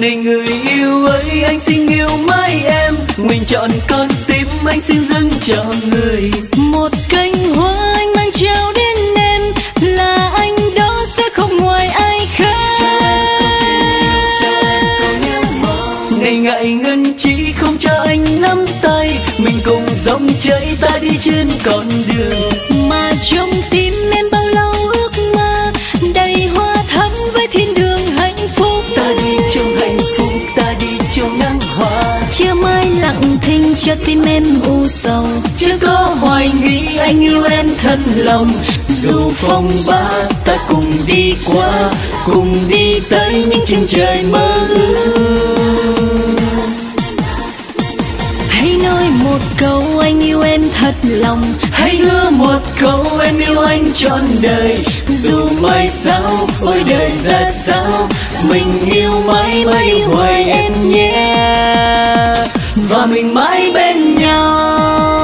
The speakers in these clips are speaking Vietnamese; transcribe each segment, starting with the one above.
Này người yêu ơi, anh xin yêu mãi em, mình chọn con tim anh xin dâng cho người. Một cành hoa anh mang trao đến em, là anh đó sẽ không ngoài ai khác. Ngày ngại ngần chỉ không cho anh nắm tay, mình cùng dòng chảy ta đi trên con đường. Mà trong tim em bao lâu ước mơ, đầy hoa thắm với thiên đường hạnh phúc. Ta đi trong hạnh phúc, ta đi trong nắng hoa. Chưa mai lặng thinh cho tim em u sầu, chưa có hoài nghĩ anh yêu em thật lòng. Dù phong ba ta cùng đi qua, cùng đi tới những chân trời mơ ước. hãy nói một câu anh yêu em thật lòng, hãy hứa một câu em yêu anh trọn đời. Dù mai sau ôi đời ra sao, mình yêu mãi mãi hoài em nhé, và mình mãi bên nhau.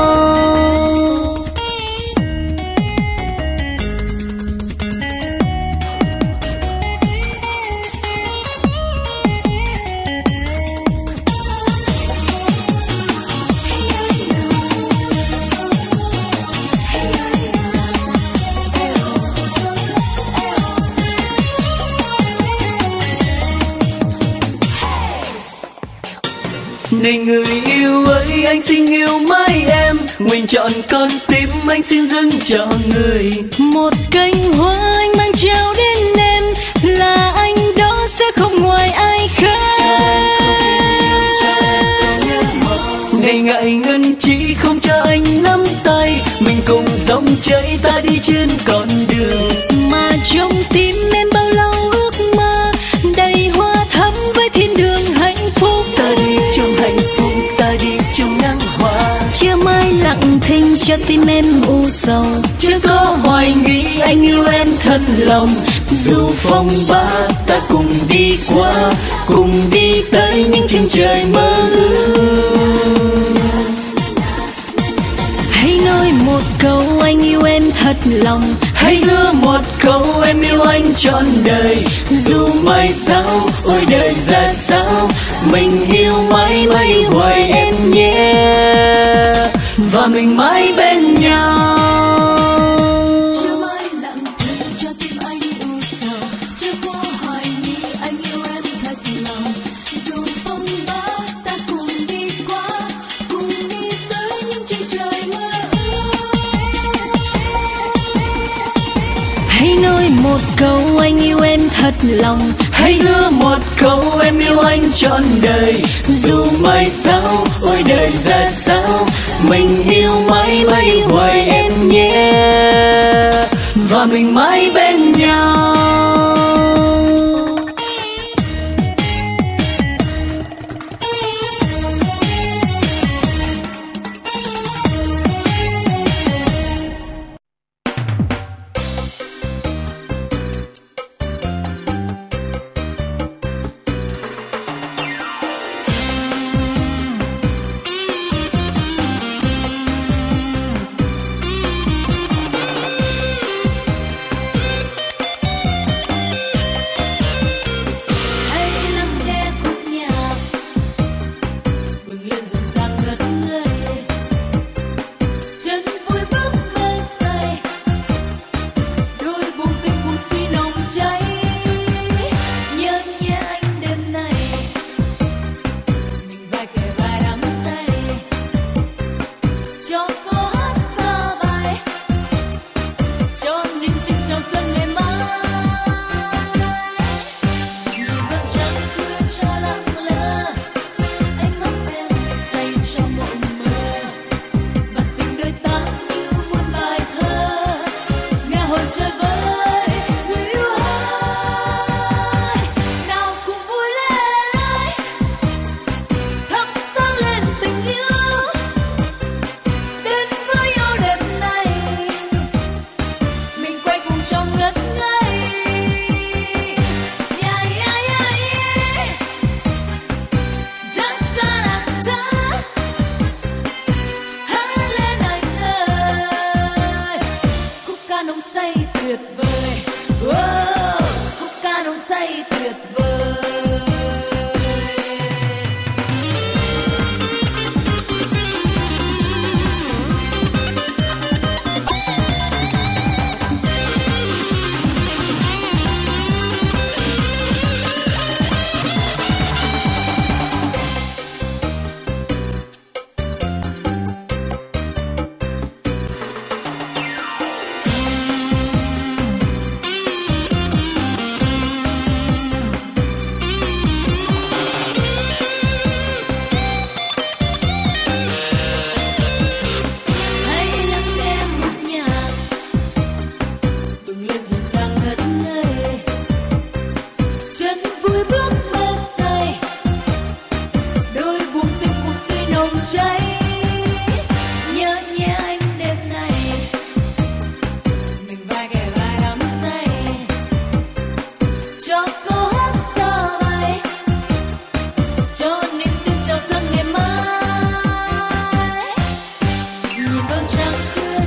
Này người yêu ơi, anh xin yêu mãi em, mình chọn con tim anh xin dâng cho người. Một cành hoa anh mang trao đến em, là anh đó sẽ không ngoài ai khác. Ngày ngại ngần chỉ không cho anh nắm tay, mình cùng dòng chảy ta đi trên con đường. Mà trong tim em bao lâu ước mơ, đầy hoa thắm với thiên đường hạnh phúc. Ta đi trong hạnh phúc, ta đi trong nắng hoa. Chưa mai lặng thinh cho tim em u sầu, chưa có hoài nghĩ anh yêu em thật lòng. Dù phong ba ta cùng đi qua, cùng đi tới những chân trời mơ ước. hãy nói một câu anh yêu em thật lòng, hãy hứa một câu em yêu anh trọn đời. Dù mai sau ôi đời ra sao, mình yêu mãi mãi hoài em nhé, và mình mãi bên nhau. chưa mai lặng thinh cho tim anh u sầu, chưa có hoài nghi anh yêu em thật lòng. Dù phong ba ta cùng đi qua, cùng đi tới những chân trời mơ ước. hãy nói một câu anh yêu em thật lòng, hãy hứa một câu em yêu anh trọn đời. Dù mai sau ôi đời ra sao, mình yêu mãi mãi hoài em nhé, và mình mãi bên nhau.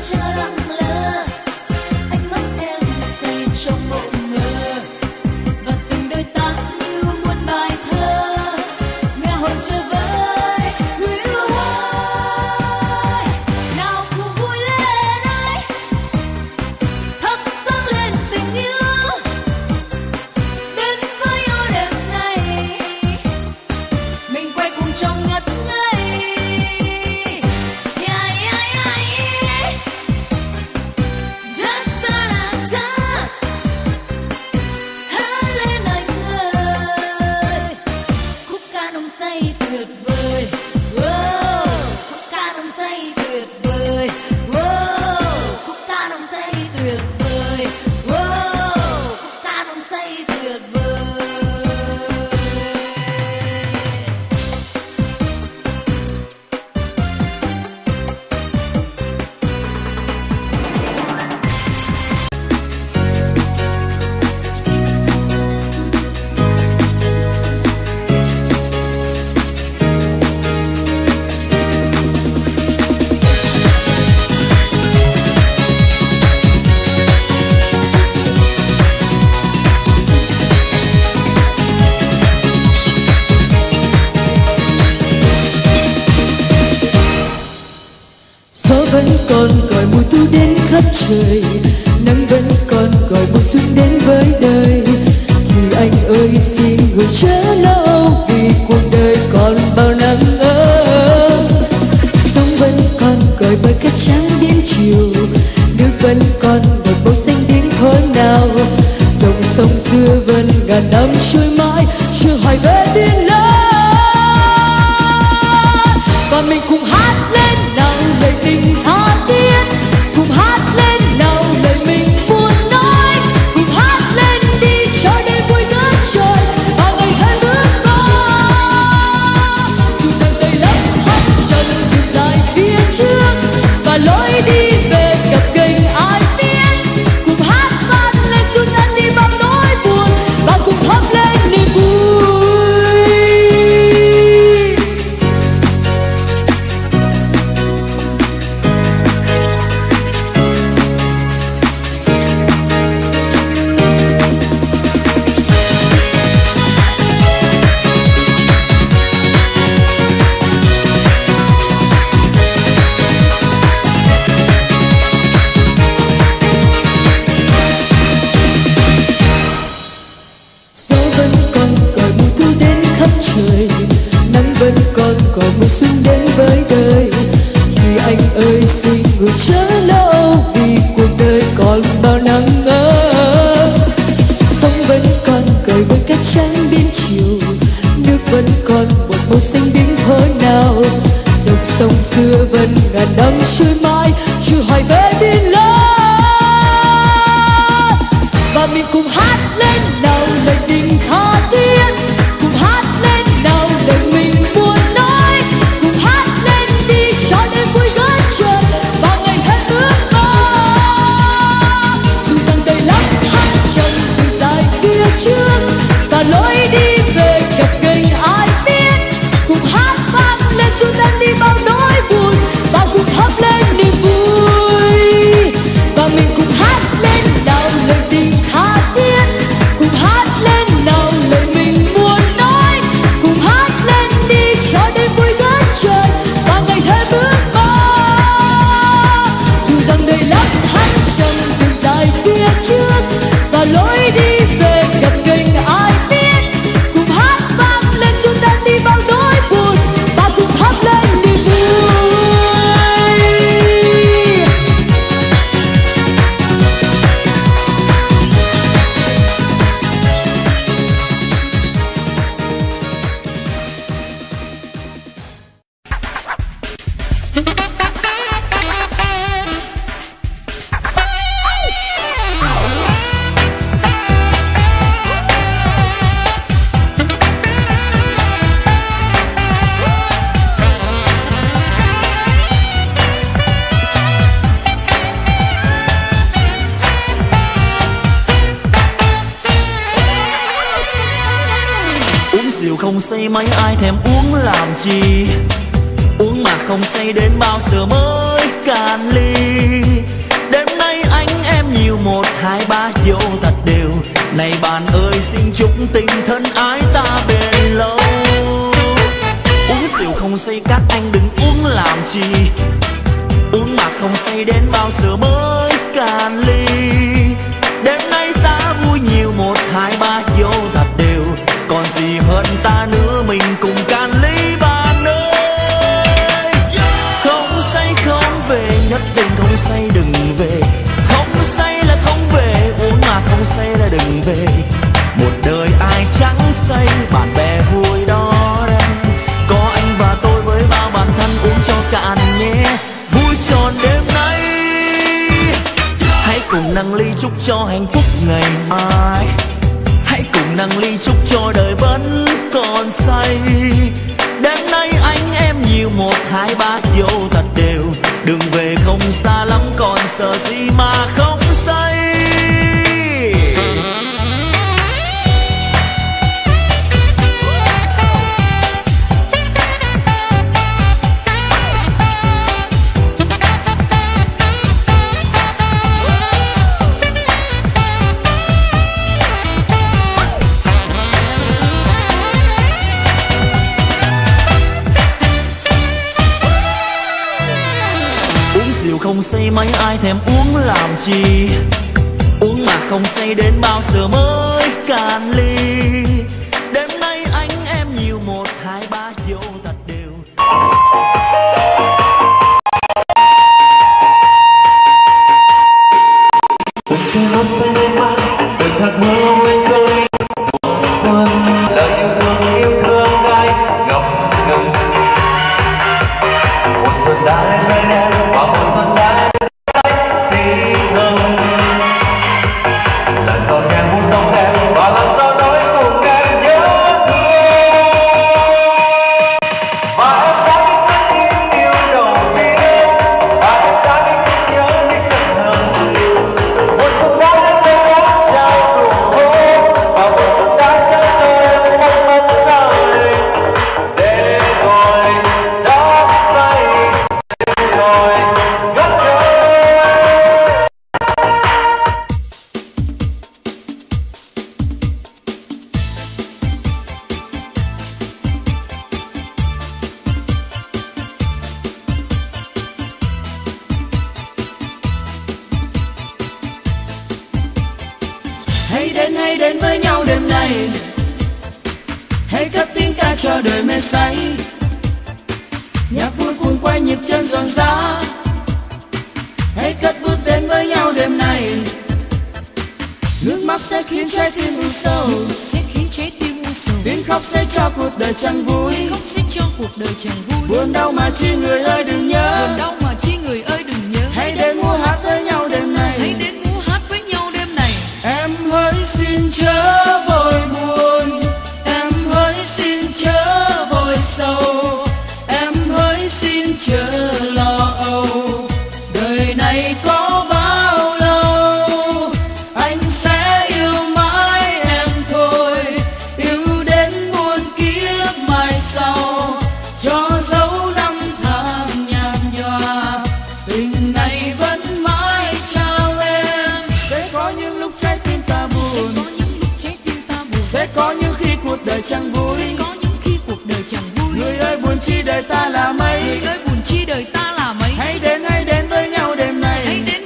cha lặng lơ, ánh mắt em say trong mộng mơ, và từng đôi ta như muôn bài thơ nghe hồn trở với người yêu ơi. Nào cùng vui lên ơi, thắp sáng lên tình yêu, đến với yêu đêm này mình quay cùng trong ngất ngây. Say tuyệt vời, wow, khúc ca nồng say tuyệt vời, wow, khúc ca nồng say tuyệt vời, wow, khúc ca nồng say tuyệt vời. Vẫn còn gọi mùa thu đến khắp trời, nắng vẫn còn gọi mùa xuân đến với đời. Thì anh ơi xin người chớ lâu, vì cuộc đời còn bao nắng ấm. Sông vẫn còn gọi bởi cát trắng đến chiều, nước vẫn còn gọi màu xanh đến thôi nào. Dòng sông xưa vẫn ngàn năm trôi mãi, chưa hỏi về biển lớn. Và mình cùng hát lên nào lời tình tha thiết, cùng hát lên nào lời mình muốn nói, cùng hát lên đi cho đêm vui ngất trời và ngày thêm bước qua. Dù rằng đời lắm thăng trầm đường dài phía trước và lối đi về gập ghềnh ai biết, cùng hát vang lên xuân ăn đi bao nỗi buồn và cùng thắp lên niềm vui. Trời nắng vẫn còn gọi mùa xuân đến với đời. Thì anh ơi xin người chớ lâu, vì cuộc đời còn bao nắng ấm. Sông vẫn còn gợi bởi cát trắng bên chiều, nước vẫn còn một màu xanh đến thôi nào. Dòng sông xưa vẫn ngàn năm trôi mãi, chưa hỏi về biển lớn. Và mình cùng hát lên nào lời tình tha thiết, cùng hát lên nào lời mình muốn nói, cùng hát lên đi cho đêm vui ngất trời và ngày thêm ước mơ. Dù rằng đời lắm thăng trầm đường dài phía trước và lối đi về gập ghềnh ai biết, cùng hát vang lên xuân tan đi bao nỗi buồn và cùng thắp lên niềm vui. Và mình cùng hát lên nào lời tình tha thiết, cùng hát lên nào lời mình muốn nói, cùng hát lên đi cho đêm vui ngất trời và ngày thêm ước mơ. Dù rằng đời lắm thăng trầm đường dài phía trước và lối đi về gập ghềnh ai biết, cùng hát vang lên xuân tan đi bao nỗi buồn và cùng thắp lên niềm vui. rượu không say mấy ai thèm uống làm chi, uống mà không say đến bao giờ mới cạn ly. nhiều 1, 2, 3 vô thật đều. Này bạn ơi xin chúc tình thân ái ta bền lâu. Uống rượu không say các anh đừng uống làm chi, uống mà không say đến bao giờ mới cạn ly. Đêm nay ta vui nhiều 1, 2, 3 vô thật đều. Còn gì hơn ta nữa mình cùng cạn ly bạn ơi. Không say không về, nhất định không say đừng về. Không say là không về, uống mà không say là đừng về. Một đời ai chẳng say, bạn bè vui đó đây. Có anh và tôi với bao bạn thân uống cho cạn nhé. Vui tròn đêm nay, hãy cùng nâng ly chúc cho hạnh phúc ngày mai. Hãy cùng nâng ly chúc cho đời vẫn còn say. Đêm nay anh em nhiều 1, 2, 3 vô thật đều. Đừng về không xa lắm còn sợ gì mà không say. Rượu không say mấy ai thèm uống làm chi, uống mà không say đến bao giờ mới cạn ly. Đêm nay anh em nhiều 1, 2, 3 vô thật đều. Cuộc chơi nó say mê man, từng hạt mưa lên rơi mùa xuân. Lời yêu thương ai ngập ngừng. Mùa xuân đã đến bên em và mùa xuân đã đến tí thân. Lần sau em muốn đón em và lần sau nói cùng em nhớ thương. Và em đã biết tiếng yêu đầu tiên, và em đã biết nhớ đi giấc mơ. Mùa xuân đã đến bên em trao nụ hôn, và mùa xuân đã trao cho em một mất lời. Để rồi đã say rồi ngất ngây. Hãy đến với nhau đêm nay. Hãy cất tiếng ca cho đời mê say. Nhạc vui cuồng quay nhịp chân giòn giã. Hãy cất bước đến với nhau đêm nay. Nước mắt sẽ khiến trái tim u sầu, tiếng khóc sẽ cho cuộc đời chẳng vui. Buồn đau mà chi người ơi đừng nhớ. Hãy đến múa hát với nhau đêm nay. Em hỡi xin chớ vội buồn, em hỡi xin chớ vội sầu, em hỡi xin chớ lo âu. Đời này có bao lâu, anh sẽ yêu mãi em thôi, yêu đến muôn kiếp mai sau. Cho dấu năm tháng nhạt nhòa, tình này vẫn mãi trao em. Sẽ có những lúc trái tim ta buồn, sẽ có những khi cuộc đời chẳng vui. Người ơi buồn chi đời ta là mấy. Hãy đến với nhau đêm nay.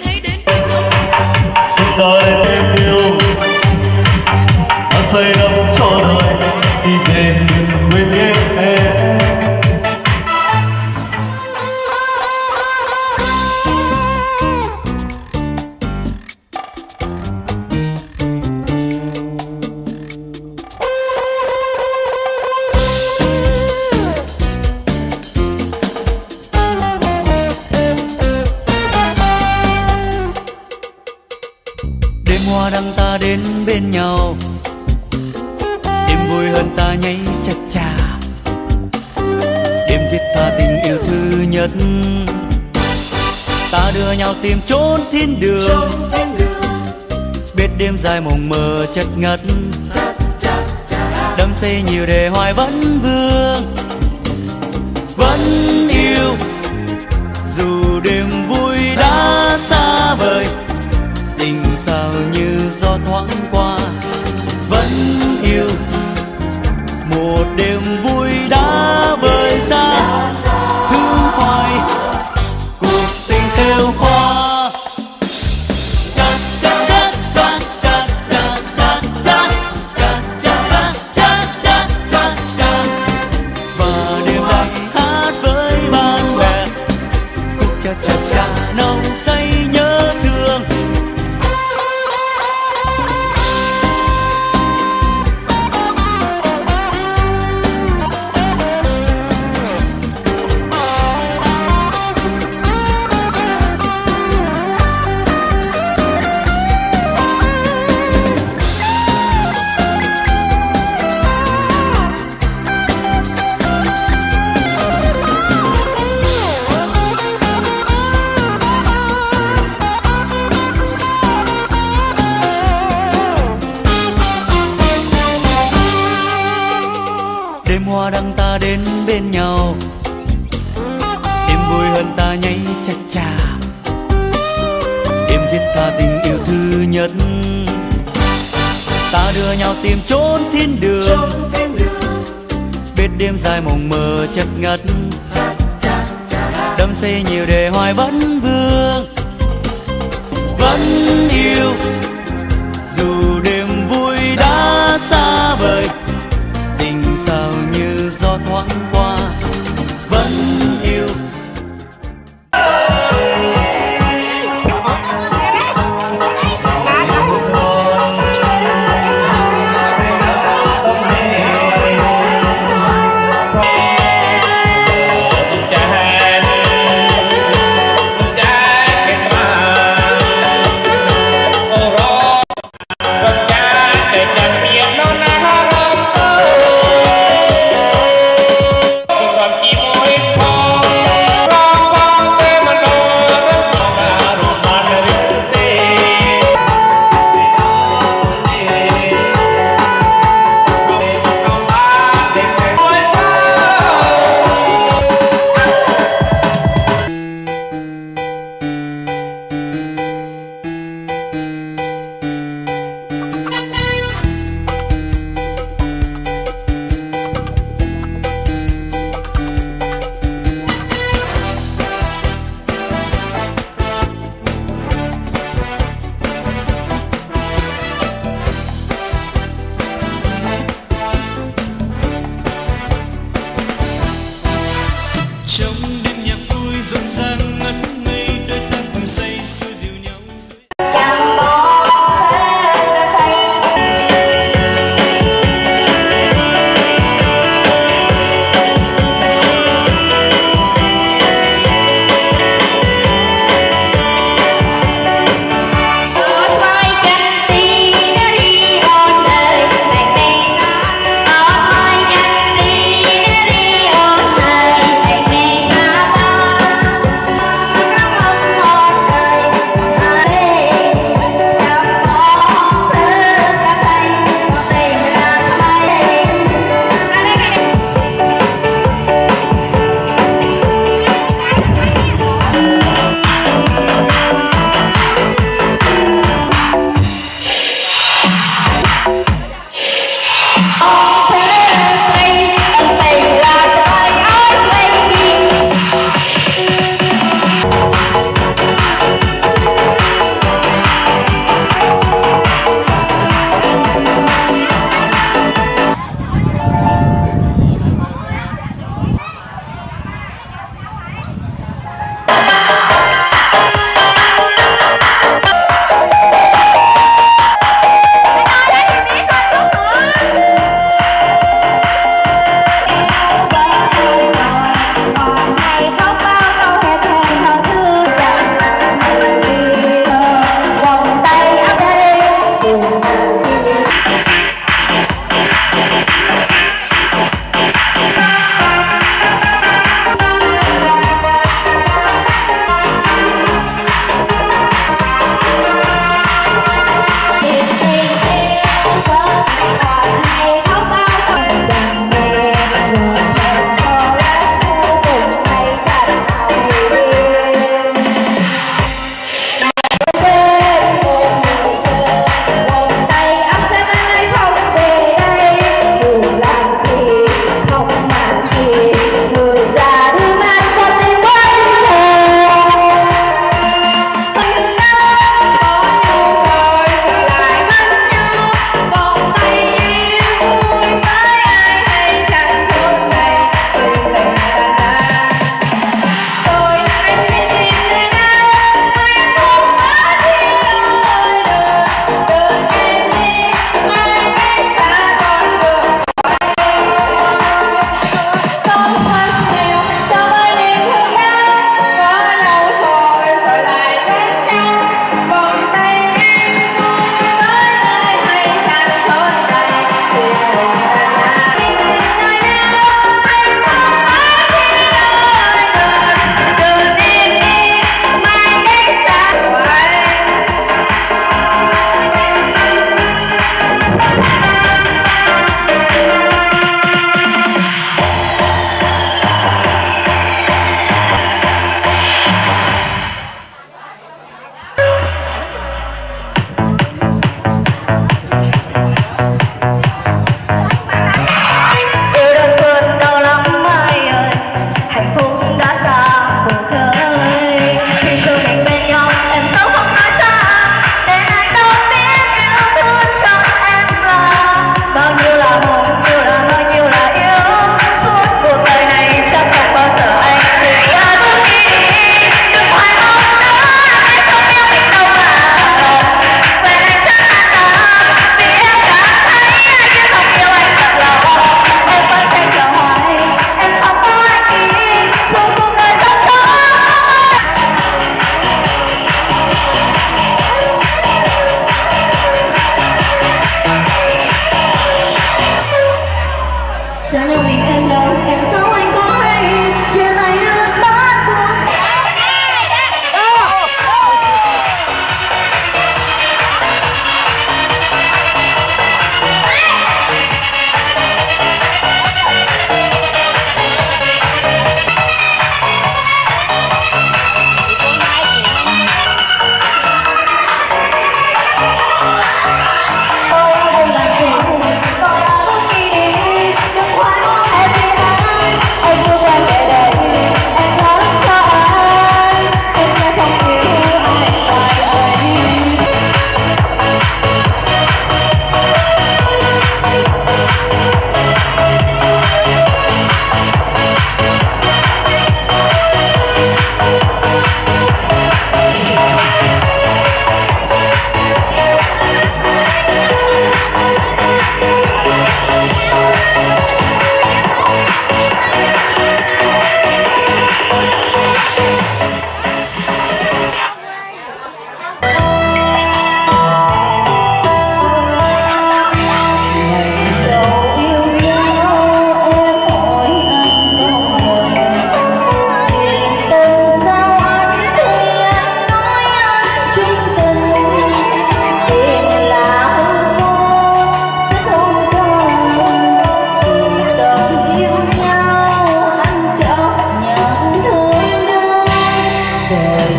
Xin đời thêm yêu, ta say đắm cho đời đi về quên biết em. Đêm hoa đăng ta đến bên nhau, đêm vui hơn ta nháy cha cha. Đêm thiết tha tình yêu thứ nhất, ta đưa nhau tìm chốn thiên đường. Biết đêm dài mộng mơ chất ngất, đắm say nhiều để hoài vẫn vương. Vẫn yêu dù đêm vui đã xa vời, tình như gió thoáng qua. Vẫn yêu một đêm vui đã vơi ra, thương hoài cuộc tình theo hoa. Và đêm nay hát với bạn bè, khúc cha cha cha nồng say nhớ thương. Đêm hoa đăng ta đến bên nhau, đêm vui hơn ta nháy cha cha. Đêm viết tha tình yêu thứ nhất, ta đưa nhau tìm chốn thiên đường. Biết đêm dài mộng mơ chất ngất, đắm say nhiều để hoài vẫn vương. Vẫn yêu dù đêm vui đã xa vời, tình sao như gió thoáng qua. Vẫn yêu Hãy subscribe cho kênh Ghiền Mì Gõ để không bỏ lỡ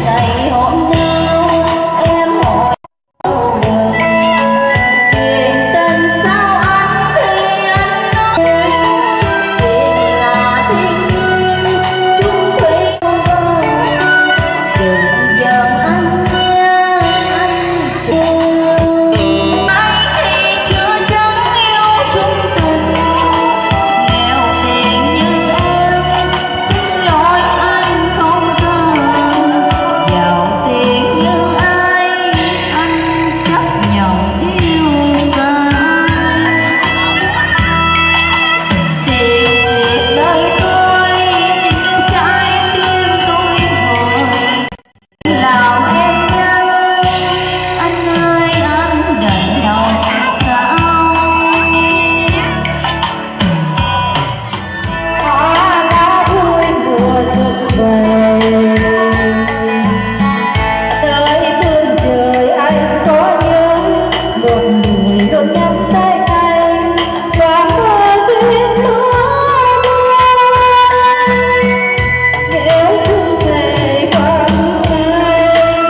ngày hôm nào em hỏi chuyện tình sao anh thì anh nói vì là thiên nhiên chung thủy đừng giận anh nhé anh thương ai khi chưa chẳng yêu chung tình nghèo tiền như em xin lỗi anh không cần giàu tiền như ai anh chấp nhận yêu xa tiền diệt đời tôi nhưng trái tim tôi hồi làm em nhớ anh ơi anh đành lòng sao hoa lá vui mùa rực vầy tới phương trời anh có nhớ một người luôn nhắm tay anh và mơ duyên lứa đôi nếu xuân về vắng anh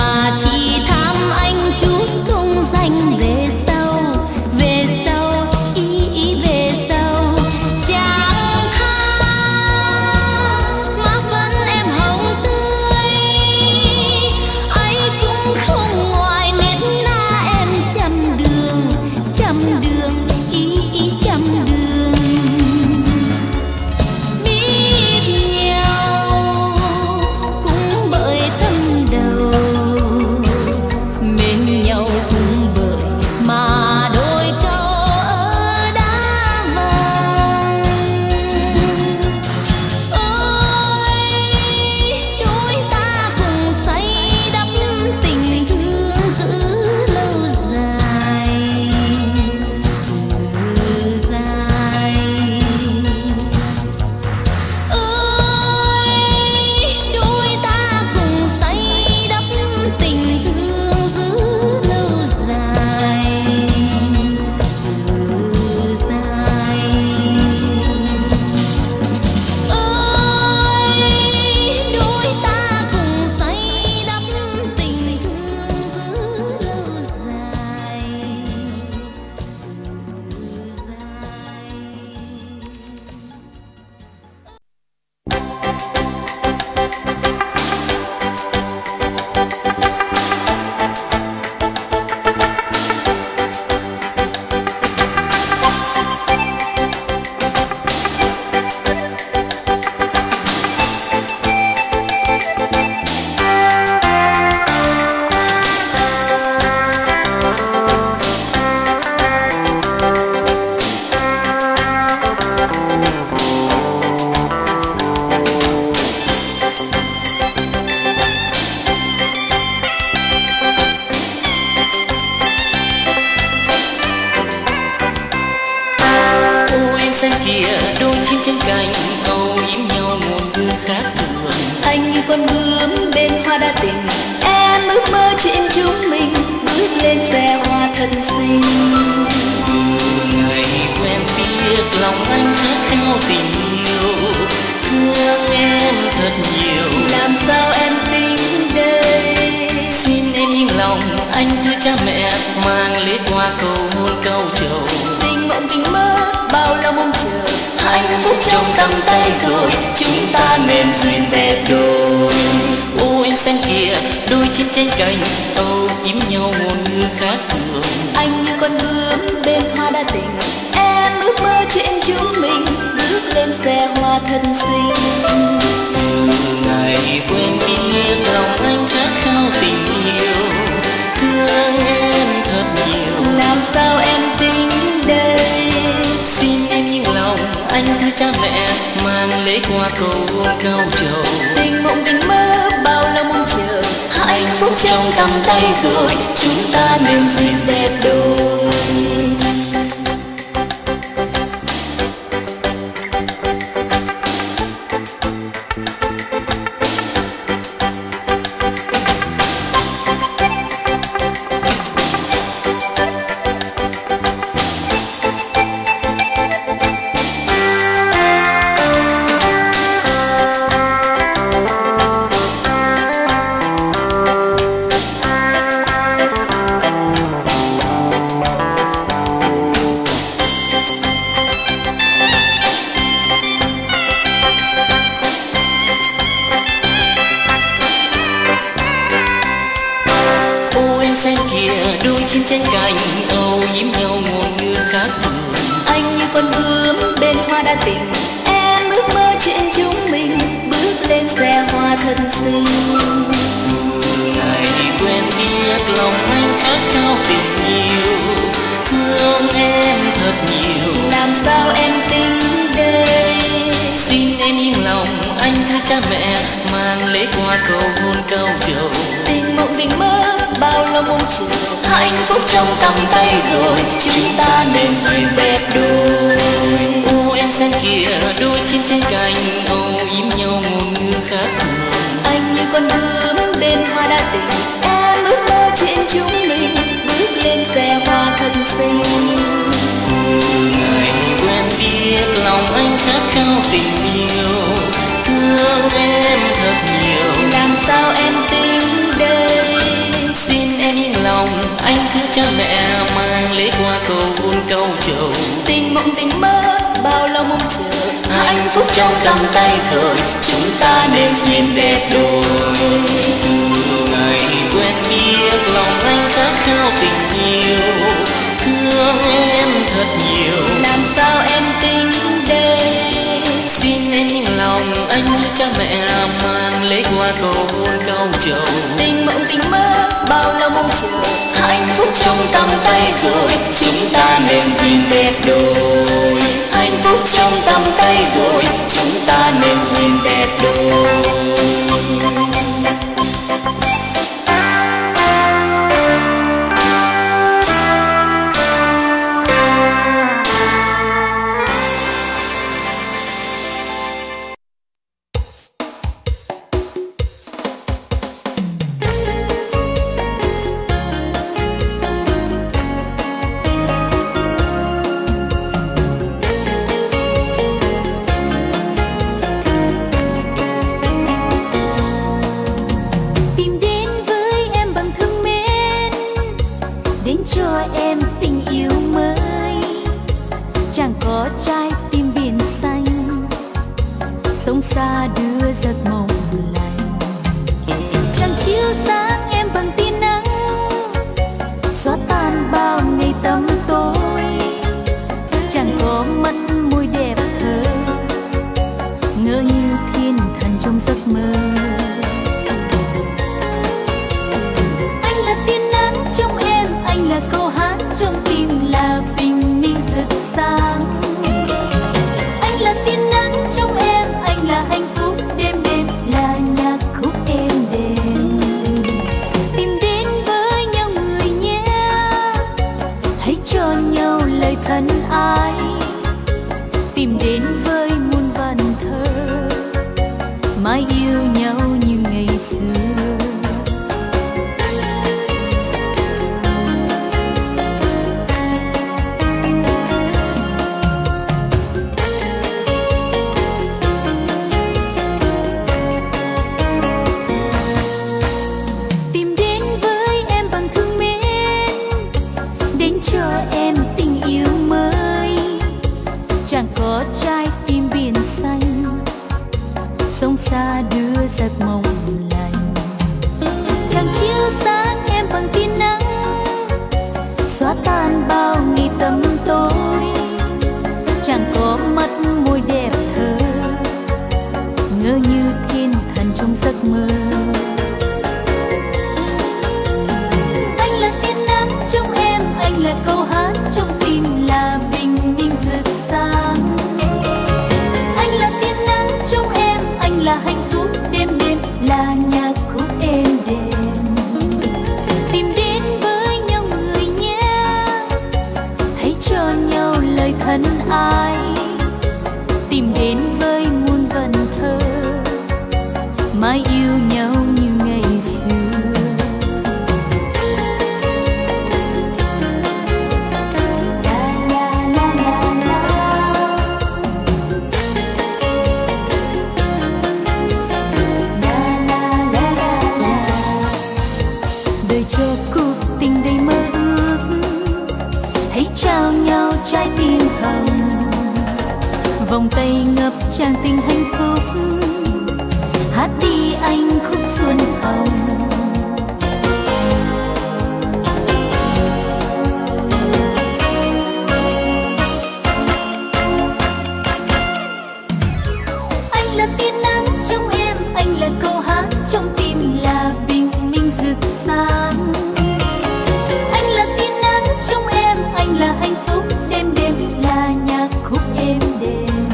mà chỉ thăm anh chút không dành về sau ý về sau chẳng tha má vẫn em hồng tươi ấy cũng không ngoài nét na em trăm đường ý trăm đường biết nhau cũng bởi tâm đầu mến nhau cũng bởi mà đôi câu ở đá vàng ôi đôi ta cùng say đắm tình thương giữ lâu dài ơi đôi ta cùng say đắm tình thương giữ lâu dài ơi đôi ta cùng say đắm tình thương giữ lâu dài Ô em xem kìa đôi chim trên cành âu yếm nhau ngôn ngữ khác thường. anh như con bướm bên hoa đa tình em ước mơ chuyện chúng mình bước lên xe hoa thân xinh Ngày quen biết lòng anh khát khao tình yêu, thương em thật nhiều. làm sao em tính đây Xin em yên lòng anh thưa cha mẹ mang lễ qua cầu hôn câu trầu. tình mộng tình mơ bao lâu mong chờ Hạnh phúc trong tầm tay rồi chúng ta nên duyên đẹp đôi. Ô em xem kìa đôi chim trên cành âu yếm nhau ngôn ngữ khác thường. anh như con bướm bên hoa đa tình em ước mơ chuyện chúng mình bước lên xe hoa thân xinh Ngày quen biết lòng anh khát khao tình yêu, thương em thật nhiều. làm sao em tính đây Xin em yên lòng anh thưa cha mẹ mang lễ qua cầu hôn câu trầu. tình mộng tình mơ bao lâu mong chờ Hạnh phúc trong tầm tay rồi chúng ta nên duyên đẹp đôi. Xem kìa đôi chim trên cành âu yếm nhau ngôn ngữ khác thường. anh như con bướm bên hoa đa tình em ước mơ chuyện chúng mình bước lên xe hoa thân xinh Ngày quen biết lòng anh khát khao tình yêu, thương em thật nhiều. làm sao em tính đây Xin em yên lòng anh thưa cha mẹ mang lễ qua cầu hôn câu trầu. tình mộng tình mơ bao lâu mong chờ Hạnh phúc trong tầm tay rồi chúng ta nên duyên đẹp đôi. Ô em xem kìa đôi chim trên cành âu yếm nhau ngôn ngữ khác thường. anh như con bướm bên hoa đa tình em ước mơ chuyện chúng mình bước lên xe hoa thân xinh Ngày quen biết lòng anh khát khao tình yêu, thương em thật nhiều. làm sao em tính đây tình mộng tình mơ bao lâu mong chờ, hạnh phúc trong tầm tay rồi, chúng ta nên duyên đẹp đôi. Ngày quen biết lòng anh khát khao tình yêu, thương em thật nhiều. Làm sao em tính đây? Xin em yên lòng, anh như cha mẹ mang lấy qua cầu hôn cao trầu. Tình mộng tình mơ bao lâu mong chờ, hạnh phúc trong tầm tay rồi, chúng ta nên duyên đẹp đôi. Hạnh phúc trong tầm tay rồi, chúng ta nên duyên đẹp đôi.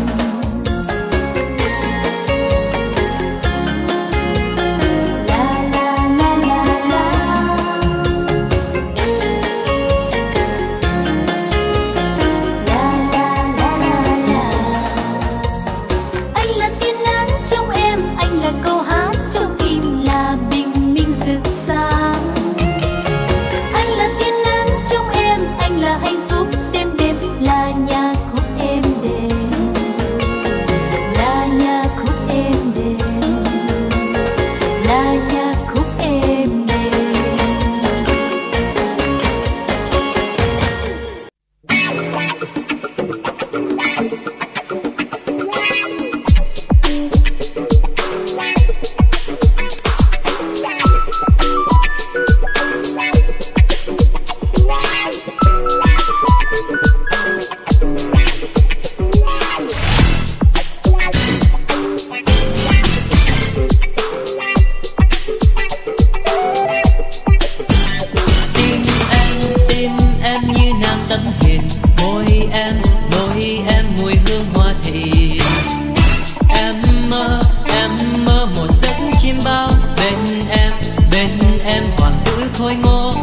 La la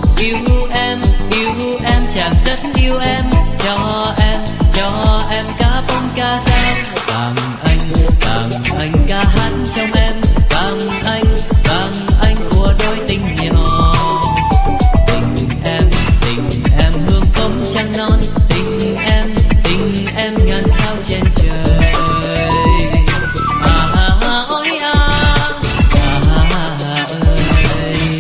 yêu em, chàng rất yêu em. Cho em cá bông ca dao. Vàng anh ca hát trong em. Vàng anh của đôi tình nhỏ. Tình em hương cống trăng non. Tình em ngàn sao trên trời. Ôi ơi.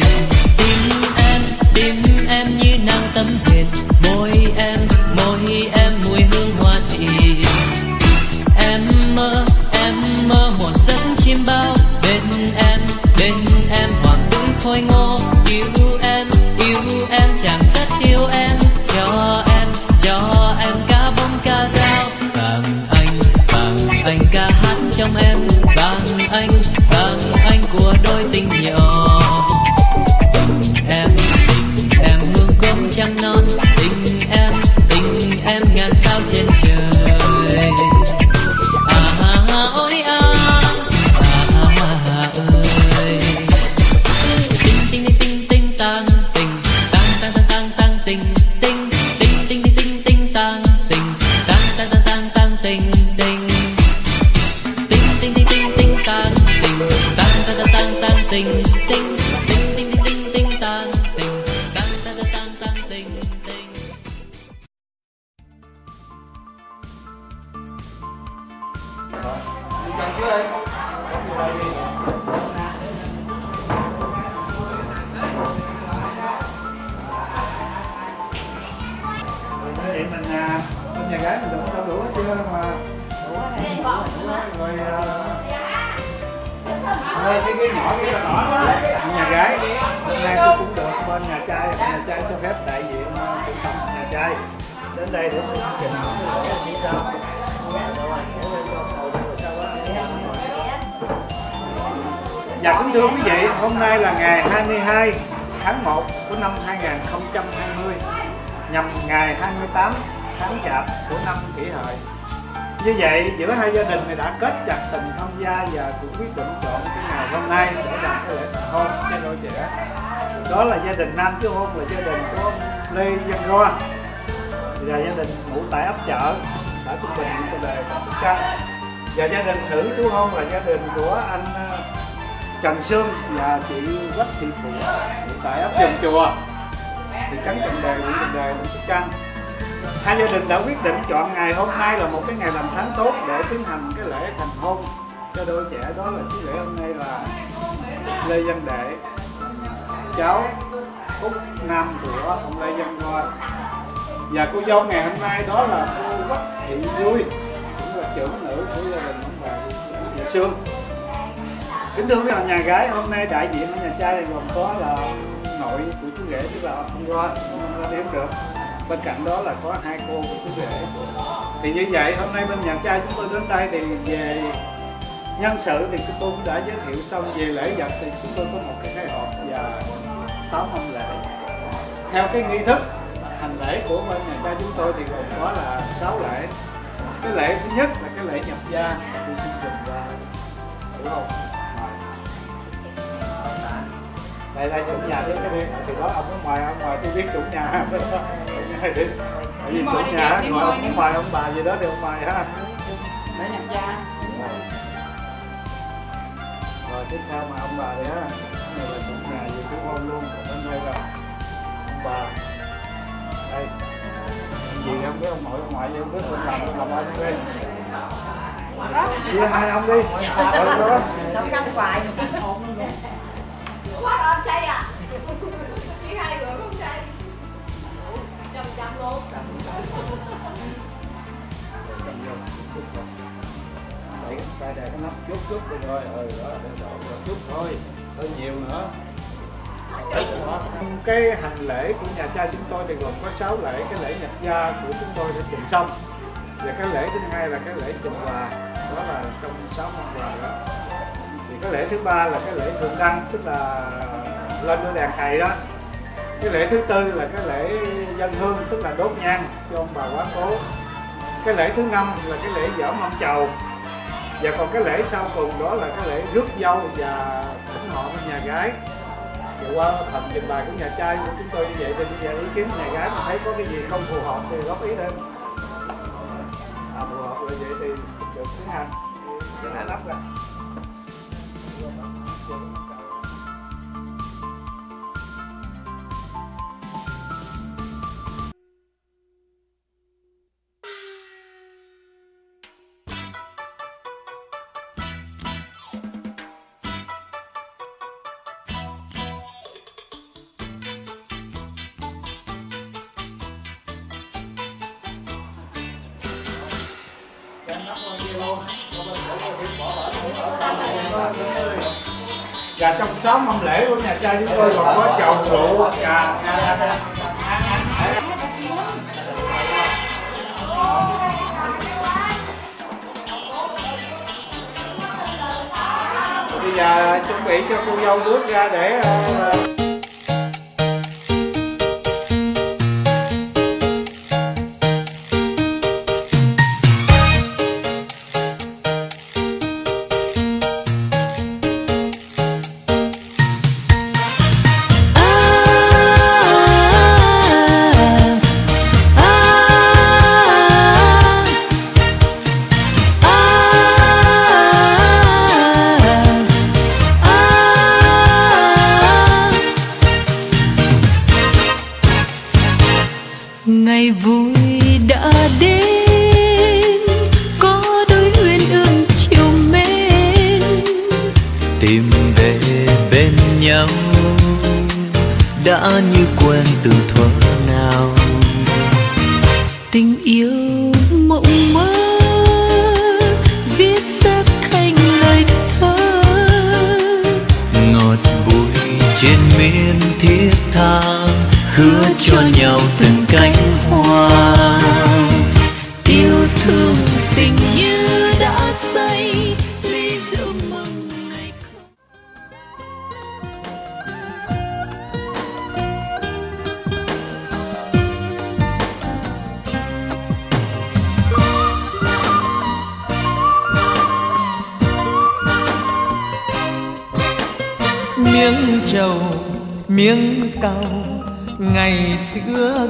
Tim em như nàng tấm hiền. Môi em mùi hương hoa thị. Em mơ một giấc chim bao. Bên em hoàng tử khôi ngô. Yêu em chàng rất yêu em. Cho em cá bông ca dao. Vàng anh ca hát trong em. Vàng anh của đôi tình nhỏ. Tình em hương cốm trăng non. Tình em ngàn sao trên trời. Ôi ơi. Tinh tang tình tang tình tinh tang tình tang tình tinh tang tình tang tình. Vậy mình bên nhà gái mình đừng có đủ hết chưa mà rồi cái nhỏ cái nhỏ đó nhà gái hôm nay tôi cũng được bên nhà trai cho phép đại diện trung tâm nhà trai đến đây để xin trình như sau. Dạ kính thưa quý vị, hôm nay là ngày 22 tháng 1 của năm 2020 nhằm ngày 28 tháng Chạp của năm Kỷ Hợi. Như vậy giữa hai gia đình này đã kết chặt tình thông gia và cũng quyết định chọn cái ngày hôm nay để làm cái lễ thành hôn cho đôi trẻ. Đó là gia đình nam chú hôn là gia đình của ông Lê Văn Roa và gia đình ngụ tại ấp Chợ, xã Trung Bình, huyện Tây Đề, Sóc Trăng. Và gia đình nữ chú hôn là gia đình của anh Trần Sương và chị Quách Thị Phụ tại ấp Dòng Chùa, thị trấn Trần Đề, huyện Trần Đề, Sóc Trăng. Hai gia đình đã quyết định chọn ngày hôm nay là một cái ngày làm tháng tốt để tiến hành cái lễ thành hôn cho đôi trẻ. Đó là cái lễ hôm nay là Lê Văn Đệ, cháu Út Nam của ông Lê Văn Hoa, và cô dâu ngày hôm nay đó là cô Quách Thị Vui, cũng là trưởng nữ của gia đình ông bà Thị Sương. Kính thưa quý vị, nhà gái hôm nay đại diện ở nhà trai này gồm có là nội của chú rể, tức là ông Roa, ông ra đếm được. Bên cạnh đó là có hai cô của chú rể. Thì như vậy hôm nay bên nhà trai chúng tôi đến đây thì về nhân sự thì tôi cũng đã giới thiệu xong. Về lễ vật thì chúng tôi có một cái hộp và 6 mâm lễ. Theo cái nghi thức hành lễ của bên nhà trai chúng tôi thì gồm có là 6 lễ. Cái lễ thứ nhất là cái lễ nhập gia, tôi xin trình ra đúng không? Đây là chủ nhà đấy cái đi, thì đó ông ở ngoài tôi biết chủ nhà. Tại vì chủ nhà ngồi ông ngoài ông bà gì đó thì ông ngoài ha. Để nhập gia. Rồi tiếp theo mà ông bà đấy ha. Này là chủ nhà gì cũng hôn luôn. Còn bên đây là ông bà. Đây. Gì không biết ông nội ông ngoại gì không biết làm ai đi. Chia hai ông đi. Đó. Nó canh hoài mà canh hồn luôn vậy. Quá rồi anh trai à. Chỉ hai người không trai. 100 luôn. Đẩy cái cái nắp chút đi thôi, đó, chút thôi, hơi nhiều nữa. Cái hành lễ của nhà trai chúng tôi thì gồm có 6 lễ. Cái lễ nhập gia của chúng tôi đã trình xong, và cái lễ thứ hai là cái lễ trình quà, đó là trong 6 món quà đó. Thì cái lễ thứ ba là cái lễ thượng đăng, tức là lên đôi đèn cày đó. Cái lễ thứ tư là cái lễ dân hương, tức là đốt nhang cho ông bà quá cố. Cái lễ thứ năm là cái lễ dở mâm chầu. Và còn cái lễ sau cùng đó là cái lễ rước dâu và thỉnh họ bên nhà gái. Qua phần trình bày của nhà trai của chúng tôi như vậy thì bây giờ ý kiến nhà gái mà thấy có cái gì không phù hợp thì góp ý thêm. Phù hợp như vậy thì được tiến hành. Cái nãy lắp ra. Và trong 6 mâm lễ của nhà trai chúng tôi còn có chầu rượu trà. Bây giờ chuẩn bị cho cô dâu bước ra để ngày vui đã đến, có đôi uyên ương chiều mến, tìm về bên nhau đã như quen từ thuở nào. tình yêu mộng mơ viết ra thành lời thơ, Ngọt bùi trên miên thiết tha hứa cho nhau từng cánh hoa. yêu thương tình như đã say ly rượu mừng ngày không. Miếng trầu miếng cau ngày xưa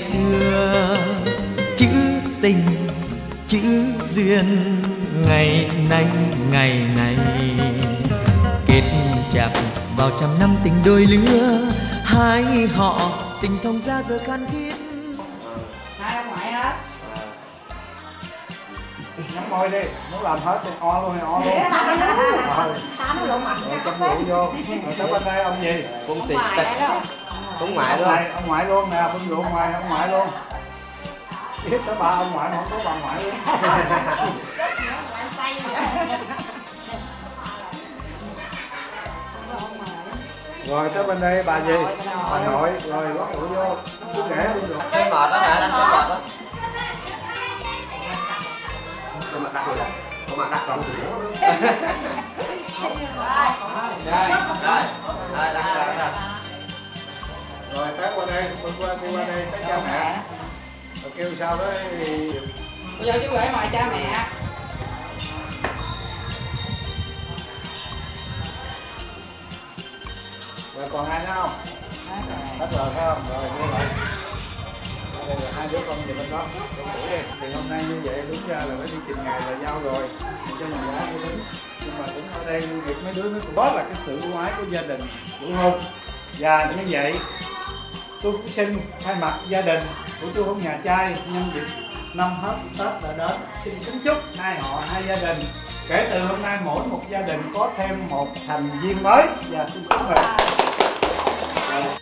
chữ tình chữ duyên ngày nay kết chặt vào trăm năm tình đôi lứa, hai họ tình thông ra giờ khăn thiết. Hai ông ngoại hết. nhắm môi đi, muốn làm hết thì o luôn, o luôn. Nó lộ mạnh Rồi chấm rượu vô. Rồi tới bên đây ông gì? Ông ngoại đó. Ông ngoại luôn. Ông ngoại luôn nè, phân rượu ngoài ông ngoại luôn. Biết tới ba ông ngoại mà không có bà ngoại luôn. Rồi tới bên đây bà gì? Bà nội, rồi rót rượu vô. Cứ để luôn rồi. Thấy mệt đó mẹ, đang thấy mệt đó. Có mặt đặt rồi. Có mặt đặt rồi. Đây, đặt. Rồi tới qua đây, đi qua đây, tới cha mẹ. Rồi kêu sao đó thì... Bây giờ chú gửi mời cha mẹ. Rồi còn ai nữa không? Hết rồi phải không? Rồi đưa lại. Đây là hai đứa con về bên đó. Con tuổi đi. Thì hôm nay như vậy đúng ra là phải đi trình ngày là giao rồi. Cho mình gái đi đứng. Nhưng mà cũng ở đây việc mấy đứa nó cũng đó là cái sự ưu ái của gia đình, đúng không? Và như vậy tôi cũng xin thay mặt gia đình của chú hôn nhà trai nhân dịp năm hết Tết đã đến, xin kính chúc hai họ hai gia đình kể từ hôm nay mỗi một gia đình có thêm một thành viên mới và xin chúc mừng.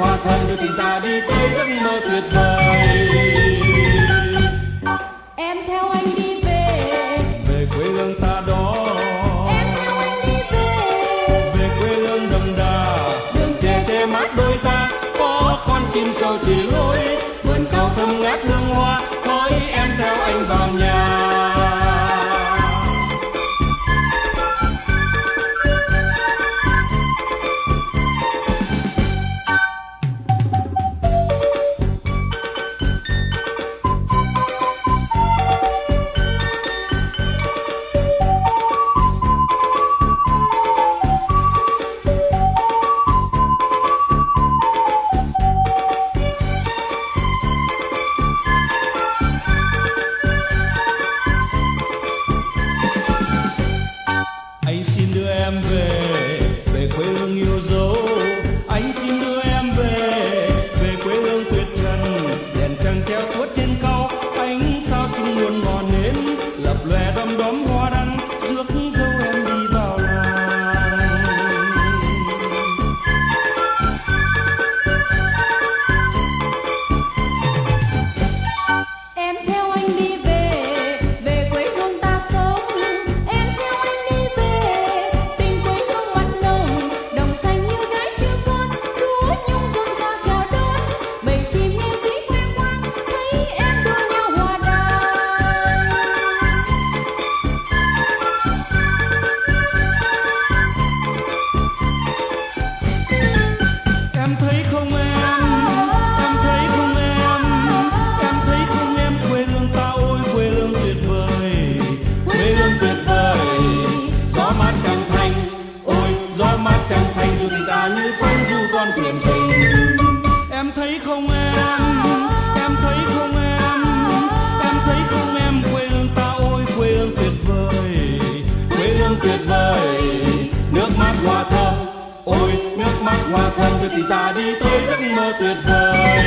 hòa thân đưa tình ta đi tới giấc mơ tuyệt vời. Em theo anh đi về quê hương ta đó. Em theo anh đi về quê hương đậm đà. Đường che che mát đôi ta, có con chim sâu chỉ lối. Vườn cao thơm ngát hương hoa, thôi em theo anh vào nhà. Anh xin đưa em về quê hương yêu dấu. Anh xin đưa em về quê hương tuyệt trần. Đèn trăng treo tuốt trên cao, ánh sao trưng muôn ngọn nến lập lòe đom đóm hoa đăng, rước dâu em đi vào làng. Em theo anh đi về quê hương ta sống. Em theo anh đi về tình quê hương mặn nồng. Đồng xanh như gái chưa con, lúa nhung rộn ràng chào đón. Bầy chim nghe dĩ khoe khoang, thấy em đua nhau hòa đàn. Em thấy không em, em thấy không em, em thấy không em, quê hương ta ôi quê hương tuyệt vời, quê hương tuyệt vời. Gió mát Trăng Thanh, ôi gió mát Trăng Thanh, dù tình ta như sóng du con thuyền tình. Em thấy không em, em thấy không em thấy không em, quê hương ta ôi quê hương tuyệt vời, quê hương tuyệt vời. Nước mát hoa thơm, ôi nước mắt hoa thơm đưa tình ta đi tới giấc mơ tuyệt vời.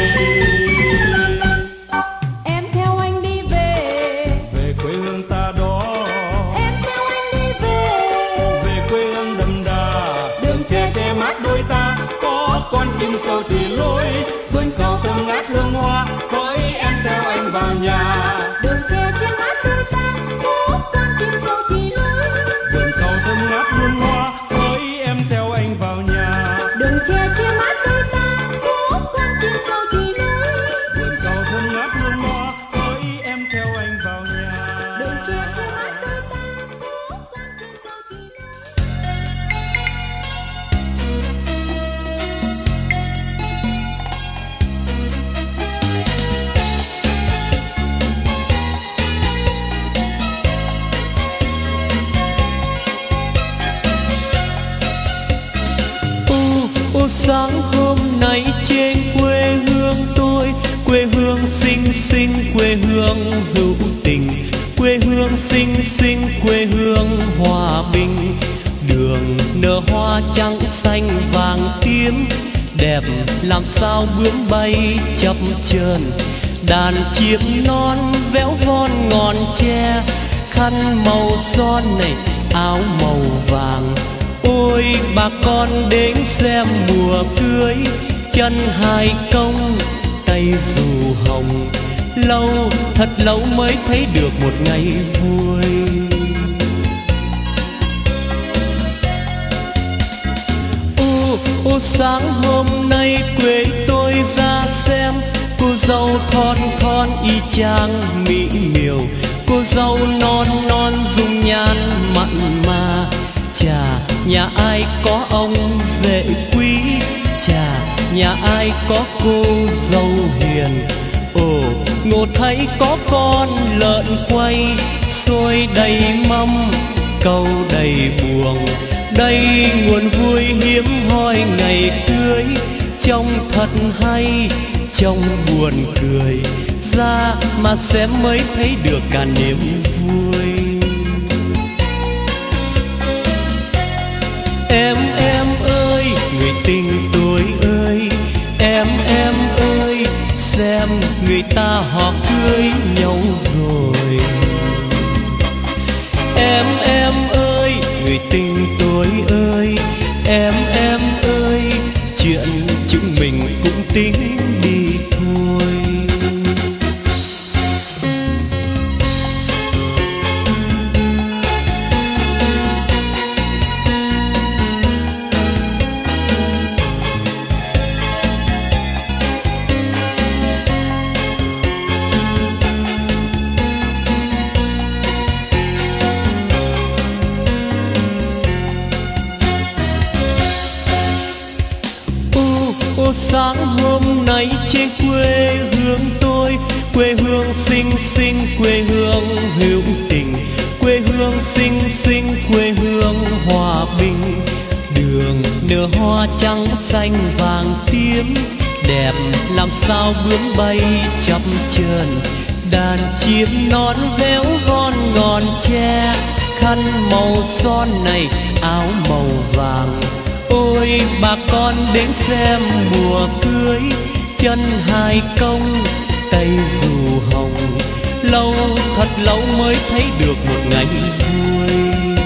Em theo anh đi về quê hương ta đó. em theo anh đi về quê hương đậm đà. Đường che che mát đôi ta, có con chim sâu chỉ lối. Vườn cầu thơm ngát hương hoa, hỡi em theo anh vào nhà. đường tre trên mát đôi ta, có con chim sâu chỉ lối. Vườn cầu thơm ngát hương hoa, hỡi em theo anh vào nhà. Đường tre trên mát đôi ta, có con chim sâu chỉ lối. Vườn cầu thơm ngát hương hoa, hỡi em theo anh vào nhà. Đường tre trên mát đôi ta, có con chim sâu chỉ lối. Ô sáng hôm nay trên quê hương tôi, quê hương xinh xinh, quê hương hữu tình, quê hương xinh xinh, quê hương hòa bình. Đường nở hoa trắng xanh vàng tím, đẹp làm sao bướm bay chập chờn. Đàn chiếc non véo von ngọn tre, khăn màu son này áo màu vàng. Ôi bà con đến xem mùa cưới, chân hai công tay dù hồng. Lâu thật lâu mới thấy được một ngày vui. Ô sáng hôm nay quê tôi ra xem, cô dâu thon thon y chang mỹ miều, cô dâu non non dung nhan mặn mà. Chà nhà ai có ông rể quý, chà nhà ai có cô dâu hiền. Ồ ngộ thấy có con lợn quay, xôi đầy mâm câu đầy buồng. Đây nguồn vui hiếm hoi ngày cưới, trông thật hay trông buồn cười, ra mà xem mới thấy được cả niềm vui. Em ơi người tình tôi ơi, em ơi xem người ta họ cưới nhau rồi. Em ơi người tình tôi ơi, em ơi chuyện chúng mình cũng sáng hôm nay trên quê hương tôi, quê hương xinh xinh, quê hương hữu tình, quê hương xinh xinh, quê hương hòa bình. Đường nở hoa trắng xanh vàng tím, đẹp làm sao bướm bay chập chờn. Đàn chim non véo von ngọn tre, khăn màu son này áo màu vàng. Ôi bà con đến xem mùa cưới, chân hai công tay dù hồng. Lâu thật lâu mới thấy được một ngày vui.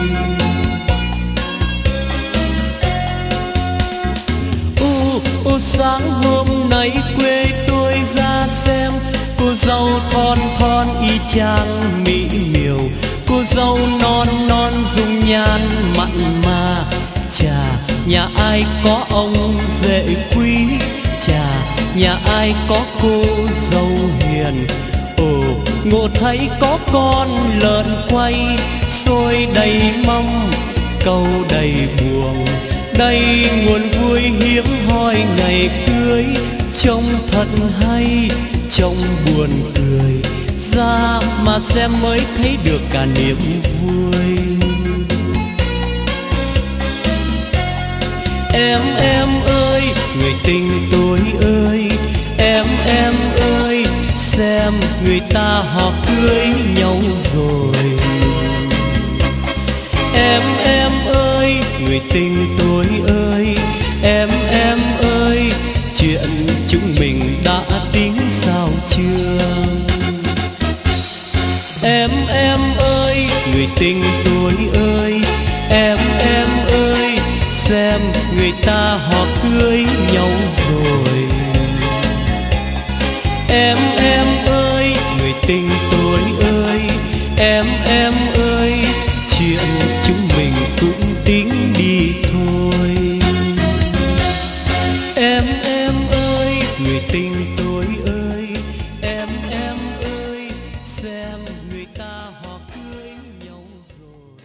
Sáng hôm nay quê tôi ra xem, cô dâu thon thon y chang mỹ miều, cô dâu non non dung nhan mặn mà. Chà nhà ai có ông rể quý, chà nhà ai có cô dâu hiền. Ồ ngộ thấy có con lợn quay, xôi đầy mâm câu đầy buồng. Đây nguồn vui hiếm hoi ngày cưới, trông thật hay trông buồn cười, ra mà xem mới thấy được cả niềm vui. Em ơi người tình tôi ơi, em ơi xem người ta họ cưới nhau rồi. Em ơi người tình tôi ơi, em ơi chuyện chúng mình đã tính sao chưa? Em ơi người tình tôi ơi, em ơi xem người ta họ cưới nhau rồi. Em ơi người tình tôi ơi, em ơi chuyện chúng mình cũng tính đi thôi. Em ơi người tình tôi ơi, em ơi xem người ta họ cưới nhau rồi.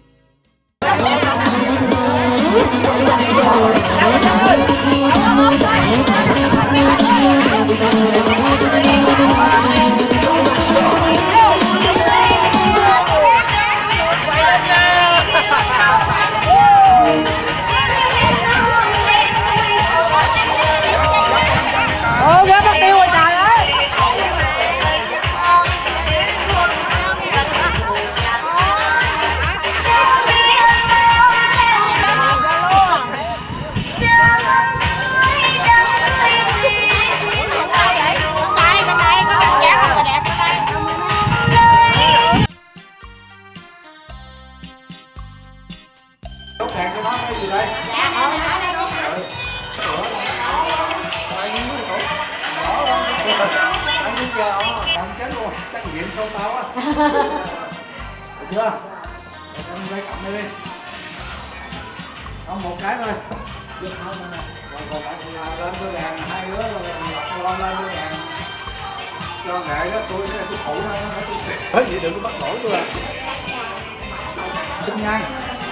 Đốt đèn cho nó cái gì đây? Anh đi giờ còn chết luôn, chắc nghiện sâu tao á. Được chưa? Em lấy cầm đây đi. Không một cái thôi. Được không nè. Rồi còn lại thì lên cái đèn hai đứa rồi lên cái đèn. Cho nghệ đó tôi phụ nó phải tôi xịt. Hết vậy đừng có bắt lỗi tôi à. Tin nhanh.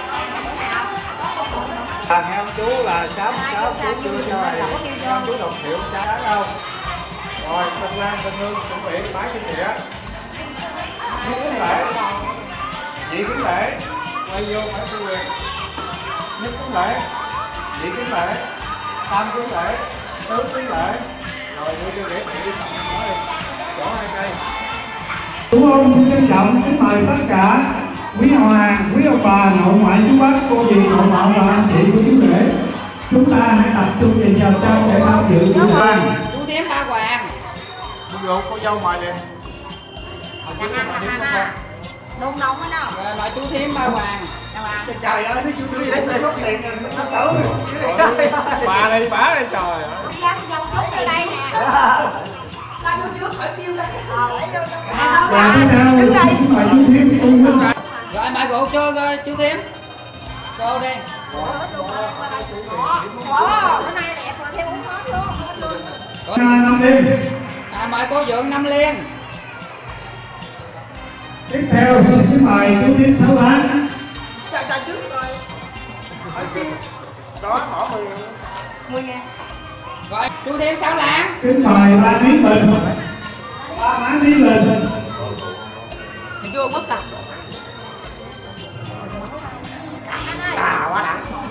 Nghe ông chú là sáu chú chưa cho này, ông chú đồng thiệu sáng đâu. Rồi Tân Lan, Tân Hương chuẩn bị bái trên địa. Nhất kính lễ, nhị kính lễ, quay vô phải tư quyền. Nhất kính lễ, nhị kính lễ, tam kính lễ, tứ kính lễ. Rồi đưa cho để thầy đi tập nói đi, chỗ 2 cây. Chú ông xin trân trọng kính mời tất cả quý họ hàng, quý ông bà, nội ngoại chú bác, cô dì, cậu họ và anh chị của chú rể. Chúng ta hãy tập trung nhìn vào trong để tham dự buổi hoàng. Chú thím ba hoàng. Mua vô cô dâu mời nè. Đông đông ở đâu? Rồi mời chú thím ba hoàng. Trời ơi, thấy chú đi đến đây có tiền nó tử. Bà đây bả đây trời ơi. Dám dâu chút ở đây nè. Con trước phải kêu lên. Và tiếp theo xin mời chú thím cùng với rồi mời rượu cho chú thím. Cho đi. Bữa nay đẹp mà thêm uống hết luôn. 5 liên. Mời cô Dượng 5 liên. Tiếp theo xin mời chú thím 6 lá. Cho trước rồi. Đó bỏ 10 10 ngàn. Rồi, chú thêm sao lãng. Kính mời ba Lý Bình, ba má Lý Bình. Chưa mất à? À quá đã.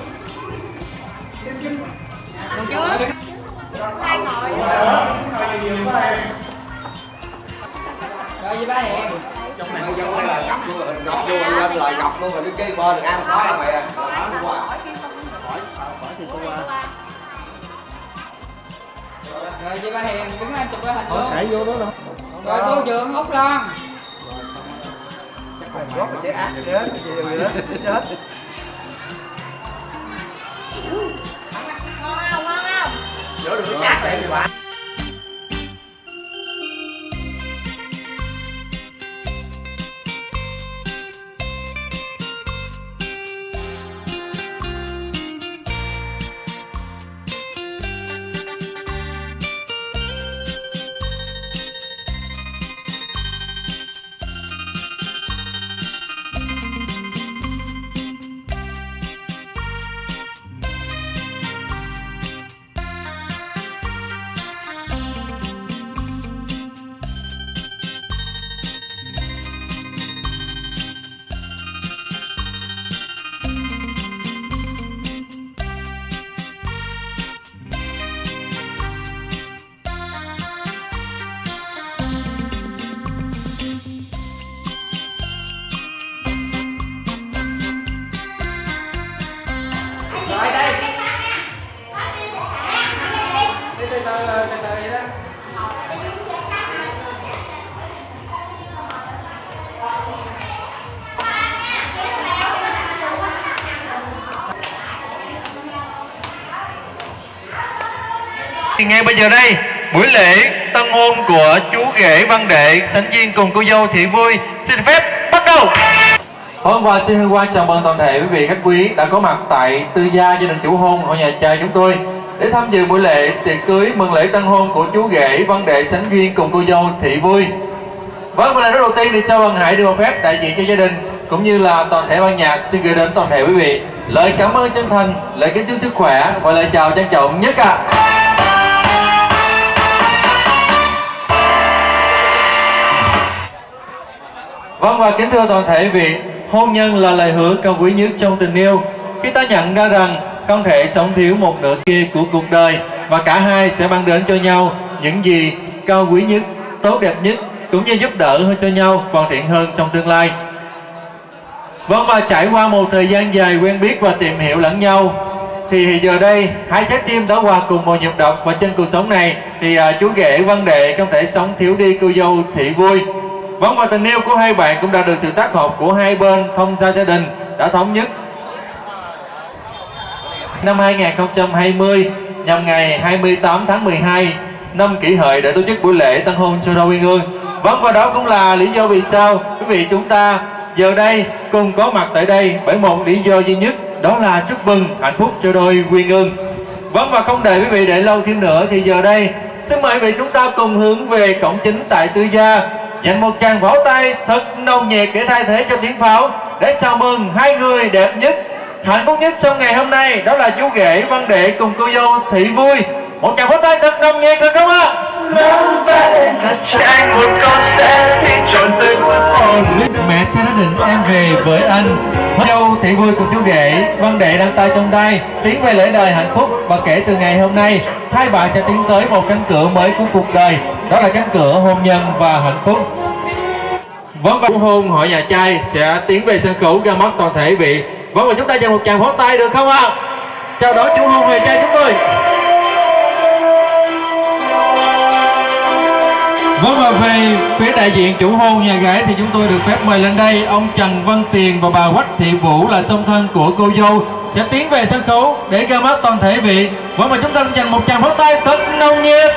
Còn chưa? Hai ngồi. Rồi với ba em. Trong này là ngọc luôn rồi, ngọc luôn rồi, lên lời ngọc luôn rồi, đứng kế bên được ăn khói là mày à. Rồi với ba em, đứng lên chụp cái hình luôn. Chạy vô đó đâu. Rồi tôi Dượng Úc Loan. Gót mà chế ác chết, chết. Ngon không, ngon không? Vô được cái chát vậy thì bạn. Rồi đây. Đi từ từ vậy đó. Ngay bây giờ đây, buổi lễ tân hôn của chú rể Văn Đệ Sánh Duyên cùng cô dâu Thị Vui xin phép bắt đầu. Hôm qua xin hân hoan chào mừng toàn thể quý vị khách quý đã có mặt tại tư gia gia đình chủ hôn hội nhà trai chúng tôi để tham dự buổi lễ tiệc cưới mừng lễ tân hôn của chú rể Văn Đệ Sánh Duyên cùng cô dâu Thị Vui. Vâng, và lời nói đầu tiên thì cho Văn Hải đưa một phép đại diện cho gia đình cũng như là toàn thể ban nhạc xin gửi đến toàn thể quý vị lời cảm ơn chân thành, lời kính chúc sức khỏe và lời chào trân trọng nhất ạ. Vâng, và kính thưa toàn thể quý vị, hôn nhân là lời hứa cao quý nhất trong tình yêu. Khi ta nhận ra rằng không thể sống thiếu một nửa kia của cuộc đời và cả hai sẽ mang đến cho nhau những gì cao quý nhất, tốt đẹp nhất cũng như giúp đỡ cho nhau hoàn thiện hơn trong tương lai. Vâng, và trải qua một thời gian dài quen biết và tìm hiểu lẫn nhau thì giờ đây hai trái tim đã hòa cùng một nhịp đập, và trên cuộc sống này thì chú rể Văn Đệ không thể sống thiếu đi cô dâu Thị Vui. Vâng, và tình yêu của hai bạn cũng đã được sự tác hợp của hai bên thông gia gia đình đã thống nhất. Năm 2020 nhằm ngày 28 tháng 12 năm Kỷ Hợi để tổ chức buổi lễ tân hôn cho đôi uyên ương. Vâng, và đó cũng là lý do vì sao quý vị chúng ta giờ đây cùng có mặt tại đây bởi một lý do duy nhất, đó là chúc mừng hạnh phúc cho đôi uyên ương. Vâng, và không để quý vị để lâu thêm nữa thì giờ đây xin mời quý vị chúng ta cùng hướng về cổng chính tại tư gia, dành một tràng pháo tay thật nồng nhiệt để thay thế cho tiếng pháo để chào mừng hai người đẹp nhất, hạnh phúc nhất trong ngày hôm nay, đó là chú rể Văn Đệ cùng cô dâu Thị Vui. Một tràng pháo tay thật nồng nhiệt được không ạ? Anh một con sẽ đi trọn tới cuối hồn. Mẹ cha đã định em về với anh. Dâu Thị Vui cùng chú rể Văn Đệ đang tay trong tay tiến về lễ đời hạnh phúc, và kể từ ngày hôm nay hai bạn sẽ tiến tới một cánh cửa mới của cuộc đời, đó là cánh cửa hôn nhân và hạnh phúc. Vâng, và hôn hội nhà trai sẽ tiến về sân khấu ra mắt toàn thể vị. Vâng, và chúng ta dành một tràng pháo tay được không ạ? Chào đón chủ hôn nhà trai chúng tôi. Vâng, và về phía đại diện chủ hôn nhà gái thì chúng tôi được phép mời lên đây ông Trần Văn Tiền và bà Quách Thị Vũ là song thân của cô dâu sẽ tiến về sân khấu để ra mắt toàn thể vị. Vâng, và chúng ta dành một tràng pháo tay thật nồng nhiệt.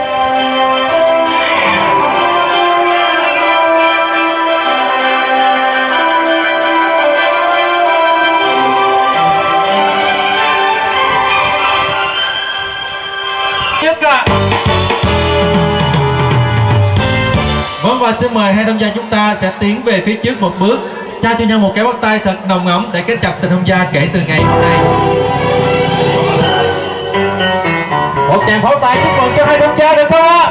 Vâng, và xin mời hai thông gia chúng ta sẽ tiến về phía trước một bước, trao cho nhau một cái bắt tay thật nồng ấm để kết chặt tình hôn gia kể từ ngày hôm nay. Một tràng pháo tay chúc mừng cho hai con trai được không ạ?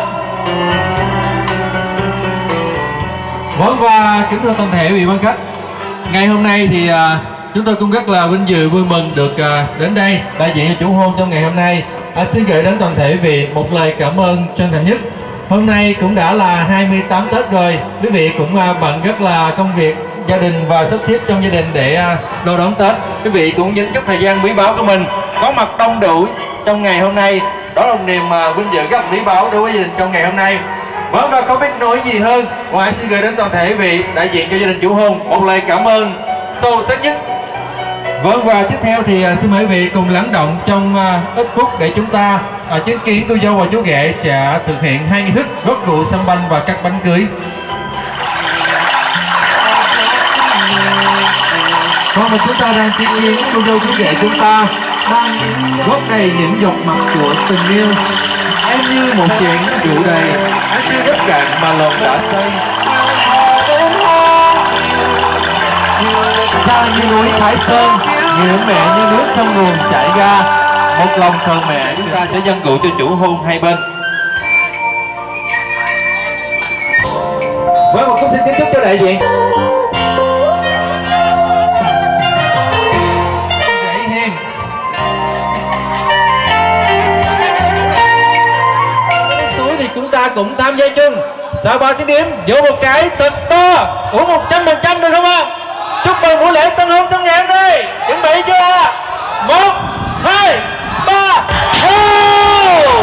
Vâng, và kính thưa toàn thể vị ban khách, ngày hôm nay thì chúng tôi cũng rất là vinh dự vui mừng được đến đây đại diện cho chủ hôn trong ngày hôm nay. Xin gửi đến toàn thể vị một lời cảm ơn chân thành nhất. Hôm nay cũng đã là 28 Tết rồi, quý vị cũng bận rất là công việc gia đình và sắp xếp trong gia đình để đồ đón Tết. Quý vị cũng dành chút thời gian quý báu của mình có mặt đông đủ trong ngày hôm nay. Đó là một niềm vinh dự rất quý báu đối với gia đình trong ngày hôm nay. Vâng, và không biết nói gì hơn ngoài xin gửi đến toàn thể vị đại diện cho gia đình chủ hôn một lời cảm ơn sâu sắc nhất. Vâng, và tiếp theo thì xin mời quý vị cùng lắng động trong ít phút để chúng ta chứng kiến cô dâu và chú rể sẽ thực hiện hai nghi thức gót rượu sâm banh và cắt bánh cưới. Còn mà chúng ta đang chứng kiến cô dâu chú rể chúng ta đang gót đầy những giọt mặt của tình yêu. Em như một chuyện rượu đầy, anh chưa đất cạn mà lòng đã say. Cha như núi Thái Sơn, nghĩa mẹ như nước trong nguồn chảy ra. Một lòng thờ mẹ, chúng ta sẽ dâng rượu cho chủ hôn hai bên. Với một phút xin kính chúc cho đại diện. Chúng ta cùng tham gia chung. Sau 3 tiếng điểm vô một cái thật to uống 100% được không ạ? Chúc mừng buổi lễ tân hôn tân hẹn đi. Chuẩn bị chưa? 1, 2, 3, go!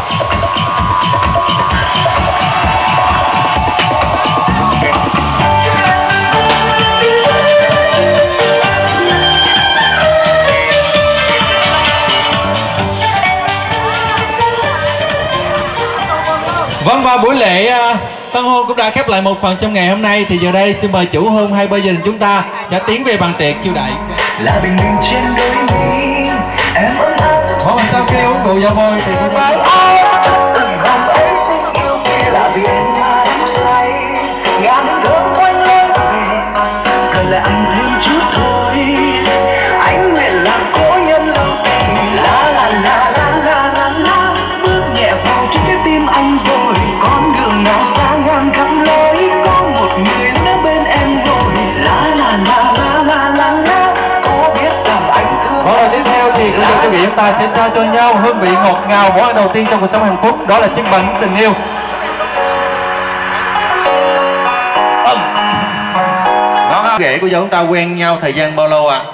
Vâng, và buổi lễ tân hôn cũng đã khép lại một phần trong ngày hôm nay. Thì giờ đây xin mời chủ hôn hai bên gia đình chúng ta sẽ tiến về bàn tiệc chiêu đãi. Là bình minh trên đôi mi, em ấm áp. Sau khi uống rượu giao bôi thì cũng phải từng hồng ấy xinh yêu kia là vì em mà em say. Ngàn những cơn quanh lên về, cần lại ăn thêm chút thôi. Anh nguyện làm cố nhân lâu tình. La la la la la la la, bước nhẹ vào trong trái tim anh rồi. Con đường nào xa ngang khắp lối, có một người nữa bên em rồi. La la la la la la la, có biết rằng anh thương. Và tiếp theo thì cũng được quý vị chúng ta sẽ trao cho nhau hương vị ngọt ngào món ăn đầu tiên trong cuộc sống hạnh phúc, đó là chiếc bánh tình yêu. Rể của dâu chúng ta quen nhau thời gian bao lâu ạ?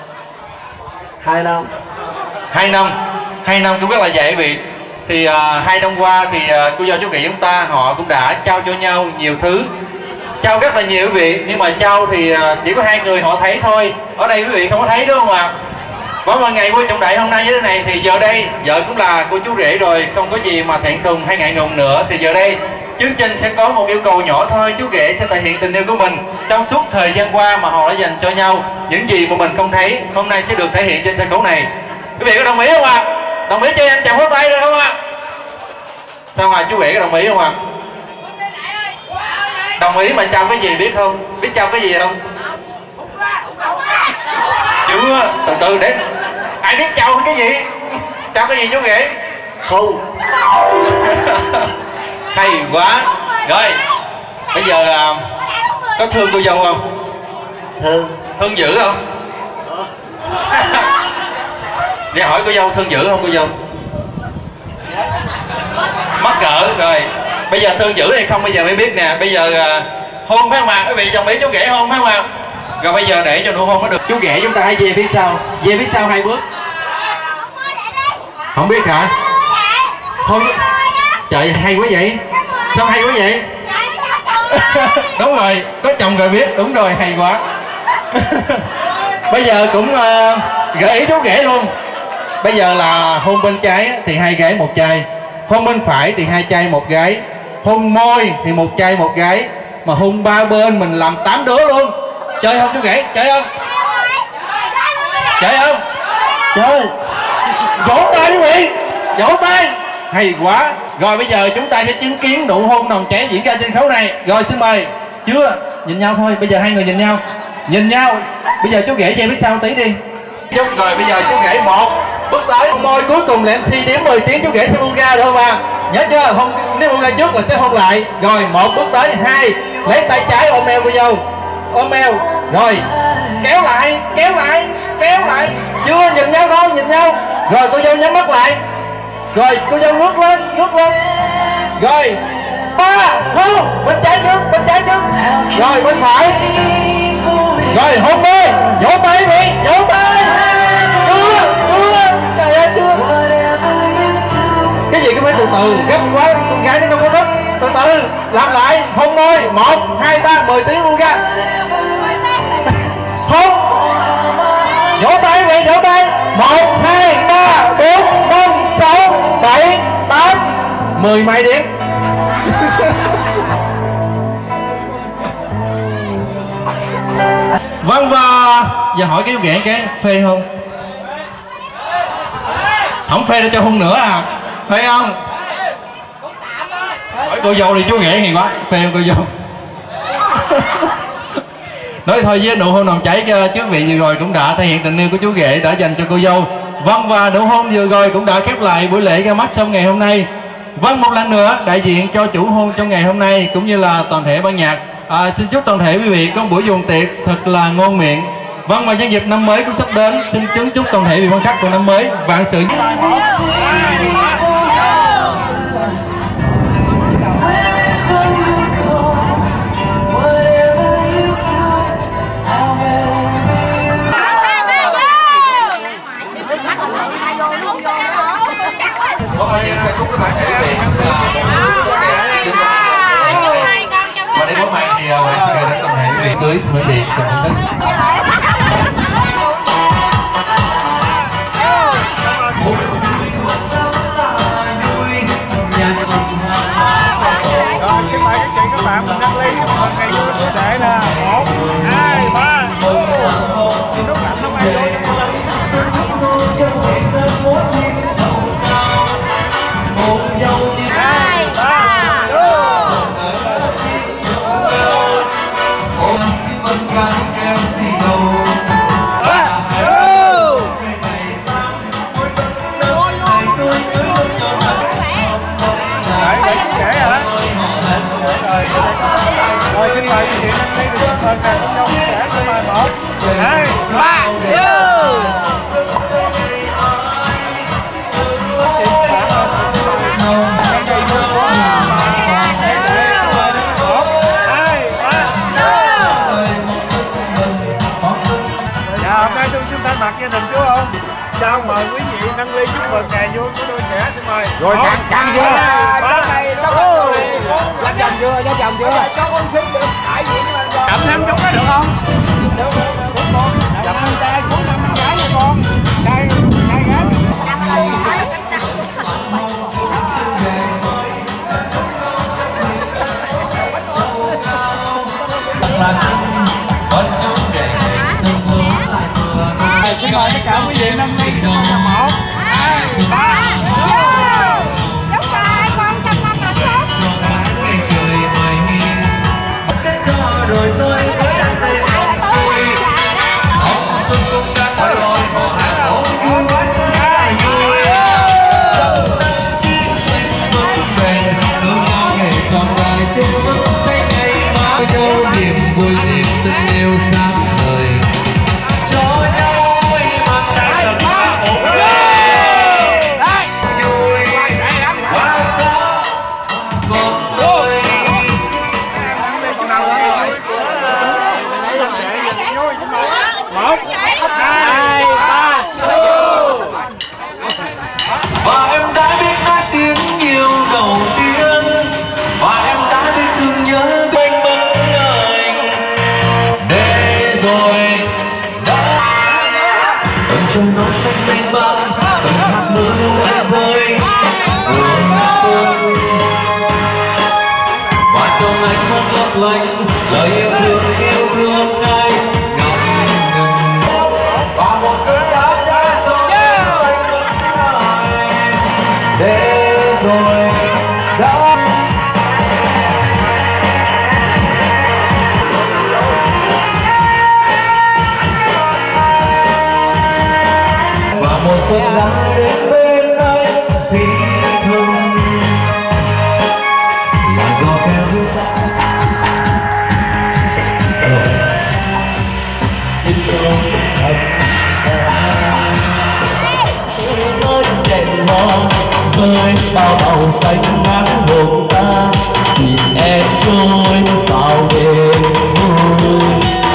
2 năm. 2 năm. 2 năm cũng rất là dễ vị. Thì 2 năm qua thì cô dâu chú rể chúng ta họ cũng đã trao cho nhau nhiều thứ, trao rất là nhiều quý vị, nhưng mà trao thì chỉ có hai người họ thấy thôi. Ở đây quý vị không có thấy đúng không ạ? Và mà ngày vui trọng đại hôm nay như thế này thì giờ đây vợ cũng là cô chú rể rồi, không có gì mà thẹn thùng hay ngại ngùng nữa. Thì giờ đây chương trình sẽ có một yêu cầu nhỏ thôi, chú rể sẽ thể hiện tình yêu của mình trong suốt thời gian qua mà họ đã dành cho nhau. Những gì mà mình không thấy hôm nay sẽ được thể hiện trên sân khấu này. Quý vị có đồng ý không ạ? Đồng ý cho em chào pháo tay được không ạ? Sao mà chú rể có đồng ý không ạ? Đồng ý mà trao cái gì biết không? Biết trao cái gì không? Chưa, từ từ để ai biết trao cái gì? Trao cái gì chú rể? Không. Hay quá. Rồi bây giờ có thương cô dâu không? Thương. Thương dữ không? Để hỏi cô dâu thương dữ không cô dâu? Mắc cỡ rồi. Bây giờ thương dữ hay không bây giờ mới biết nè. Bây giờ hôn phải không ạ? Quý vị chồng ý chú rể hôn phải không ạ? Rồi bây giờ để cho nụ hôn nó được. Chú rể chúng ta hãy về phía sau. Về phía sau 2 bước. Không biết hả? Thôi. Trời hay quá vậy. Sao hay quá vậy? Đúng rồi, có chồng rồi biết. Đúng rồi, hay quá. Bây giờ cũng gợi ý chú rể luôn. Bây giờ là hôn bên trái thì 2 gái 1 trai, hôn bên phải thì 2 trai 1 gái, hôn môi thì 1 trai 1 gái, mà hôn 3 bên mình làm 8 đứa luôn. Chơi không chú rể? Chơi không? Chơi không? Chơi. Vỗ tay quý vị, vỗ tay. Hay quá. Rồi bây giờ chúng ta sẽ chứng kiến nụ hôn nồng cháy diễn ra trên sân khấu này. Rồi xin mời. Chưa, nhìn nhau thôi. Bây giờ 2 người nhìn nhau. Nhìn nhau. Bây giờ chú rể che phía sau tí đi. Rồi bây giờ chú rể 1, bước tới môi cuối cùng là MC đếm 10 tiếng chú rể sẽ buông ra được không ạ? Nhớ chưa? Không, nếu buông ra trước là sẽ hôn lại. Rồi 1 bước tới, 2 lấy tay trái ôm eo cô dâu, ôm eo, rồi kéo lại, kéo lại, kéo lại, chưa nhìn nhau thôi, nhìn nhau. Rồi cô dâu nhắm mắt lại, rồi cô dâu ngước lên, ngước lên. Rồi 3 hôn, bên trái trước, bên trái trước, rồi bên phải, rồi hôn đi, vỗ tay đi, vỗ tay. Chưa, trời ơi chưa. Cái gì cũng phải từ từ, gấp quá con gái nó không có thích. Từ từ làm lại, hôn môi, 1, 2, 3, 10 tiếng luôn ra. Hôn, vỗ tay vậy, vỗ tay. 1, 2, 3, 4, 5, 6, 7, 8, 10 mấy điểm. Vâng, và giờ hỏi cái chú ghẻ cái phê không? Không phê để cho hôn nữa à? Phê không? Hỏi cô dâu đi chú ghẻ hiền quá. Phê không cô dâu? Nói thôi với nụ hôn nồng chảy cho chú vị vừa rồi cũng đã thể hiện tình yêu của chú ghẻ đã dành cho cô dâu. Vâng, và nụ hôn vừa rồi cũng đã khép lại buổi lễ ra mắt trong ngày hôm nay. Vâng, một lần nữa đại diện cho chủ hôn trong ngày hôm nay cũng như là toàn thể ban nhạc xin chúc toàn thể quý vị có buổi dùng tiệc thật là ngon miệng. Vâng, và nhân dịp năm mới cũng sắp đến, xin chúc toàn thể vị quan khách của năm mới vạn sự. Và để có mang thì người đến toàn thể quý vị cưới mới đi cho mình thích. Rồi xin mời các chị các bạn mình đăng ly một ngày vui của đệ nè. 1, 2, 3. Nước lạnh không ai vô. 2, 3, rồi xin mời chị đăng ly được phần này cũng trong trẻ cho mời 1, 2, 3, thay mặt gia đình chú không? Sao mời quý vị nâng ly chúc mừng ngày vui của đôi trẻ, xin mời. Rồi càng chưa? Dám chồng chưa? Dám chồng chưa? Cho con xin được đại diện lên cho. Chậm 5 chút đó được không? Được. Chậm 5 trai, cuối 5 gái nha con. Đây gái. Xin mời tất cả quý vị nâng ly. 1, 2, 3. Chúc hai con trăm năm hạnh phúc. Rồi tôi mới đặt tay họ xuân cũng đã khỏi rồi họ hát ổn vui quá xa vui sông đất vẫn về thương nhau ngày tròn dài trên sức say ngày mai đâu niềm vui niềm tình yêu sáng ngời cho nhau vui mà cả lần quá ổn vui quá xa còn tôi. Và em đã biết nói tiếng yêu đầu tiên và em đã biết thương nhớ bên bất anh để rồi đã từng trong nó xanh mênh mang từng hạt mưa đã rơi và trong ánh mắt lấp lánh lời yêu thương ai ngập ngừng và một cơn đá trái rồi để rồi đã và một cơn đá hoa với bao màu xanh ngát hồn ta, thì em trôi vào đêm vui.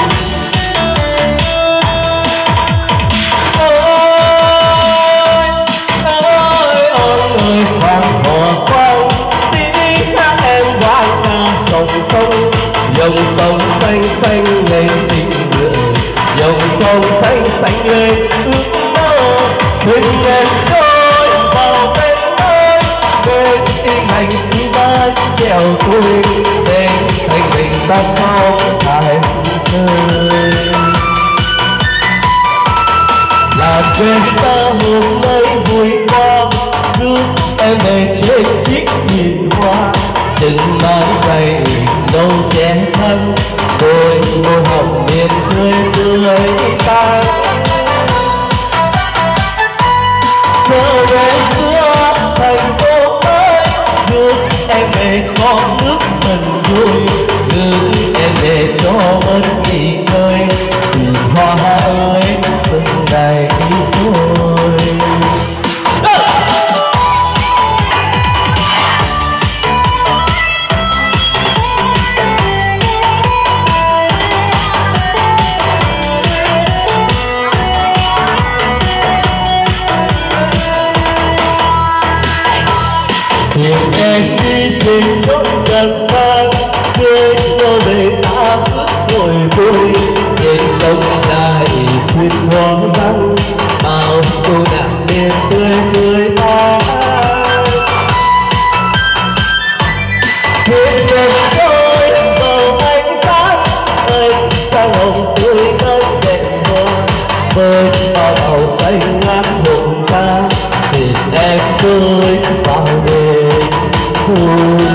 Ơi khoảng hò quang tiếng hát em vang ca sông sông, dòng sông xanh xanh lên tình người, dòng sông xanh xanh lên ước mơ. Thuyền em trôi vào bên ơi, bên yên hành xin ba trèo xuôi, bên thành mình ta sau hai thời. Là quên ta hôm nay vui qua, nước em về trên chiếc thuyền hoa, chừng mãi say nâu chén thân, đôi môi hồng miền tươi tươi ta. Trở về xưa thành phố mới, nước em về con nước thần vui, nước em về cho bớt nghỉ ngơi, thuyền hoa ơi từng ngày thôi. Thuyền em đi trên chốn trần gian, cưới nhau để ta ước ngồi vui, trên sông dài thuyền hoa vắng, bao cô nàng miền tươi dưới ta. Thuyền em trôi vào ánh sáng, ánh sáng hồng tươi ngất đèn hoa, với bao màu xanh ngát hồn ta, thì em trôi vào đêm vui.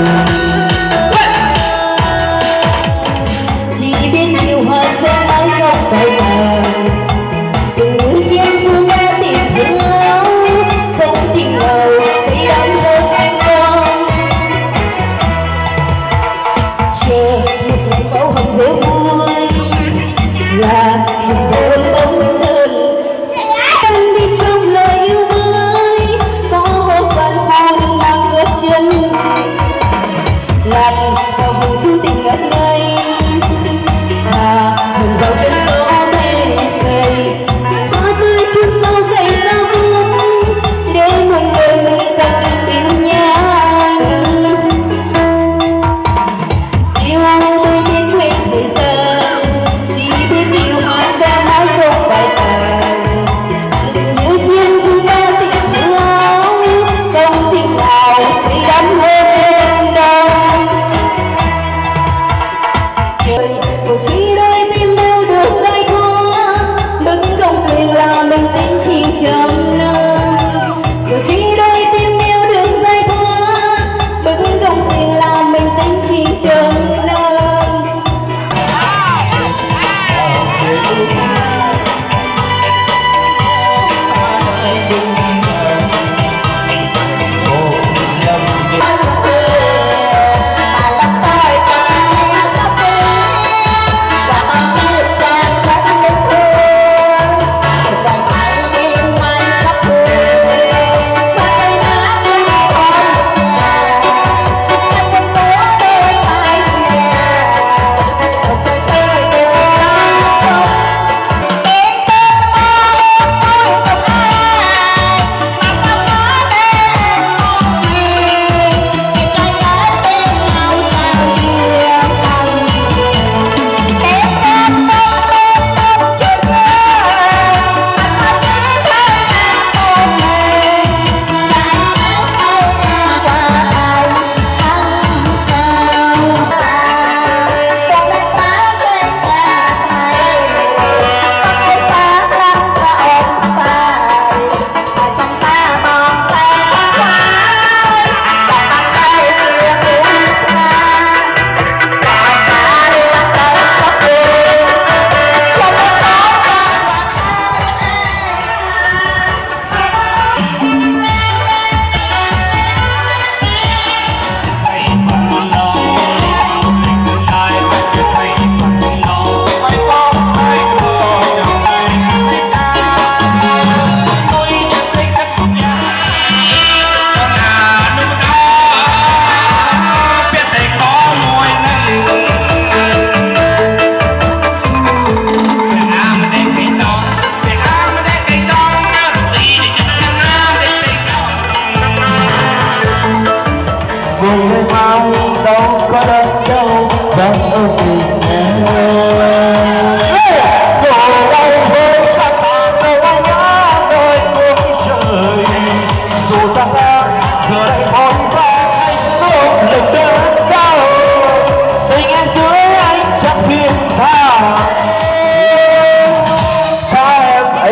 Chỉ biết nhiều hoa sẽ mãi không phải nàng, từng mũi chim du đã tìm thương, không tình nào sẽ đắm hơn em con. Chờ một ngày mẫu hồng dễ vui là một đôi bóng đơn, anh đi trong lời yêu mới có hôm bạn phu đừng mang bước chân.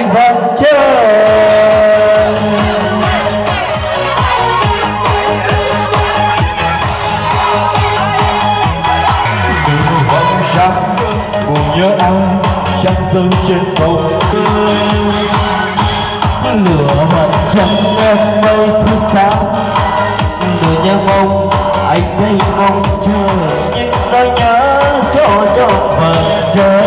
vẫn chờ. Buồn nhớ anh trăng rơi trên sông, lửa hận chẳng em mây thứ sáng. Người nhớ mong anh thấy mong chờ, nhưng nỗi nhớ cho vẫn chờ.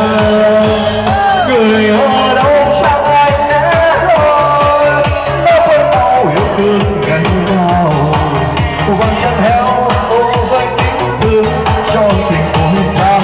Người ở đâu chẳng anh đã rồi, nó vẫn bao yêu thương ngày nào. Cô vẫn chẳng héo, cô vẫn yêu thương cho tình ôi xa.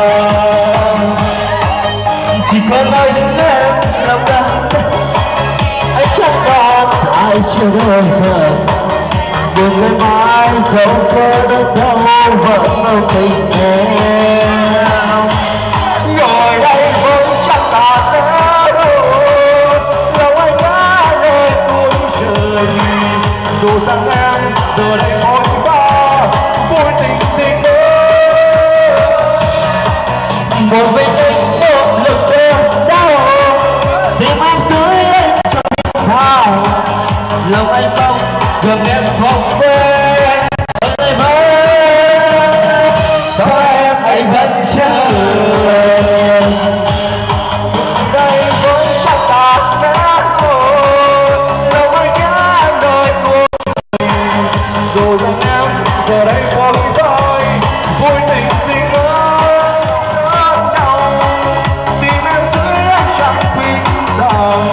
Chỉ còn anh em làm ra, anh chẳng còn ai chưa đời thờ. Buồn ngày mai trong cơ đất đau vẫn mơ tình em. Ngồi đây vẫn chẳng tàn nữa đâu, lòng anh đã lên cuối trời. Dù rằng em giờ đây vội vã vui tình xin ơi. Một mình anh một lực em đau, tìm anh dưới anh chẳng biết sao. Lòng anh mong gần em không quên, ơi vẫn cho em anh vẫn chờ. Đây với chắc tàn nát rồi, lòng anh đã nơi cuộc. Dù rằng em giờ đây vội vội vui tình xin ơi đau, tìm em dưới anh chẳng biết rằng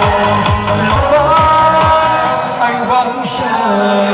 anh vẫn chờ.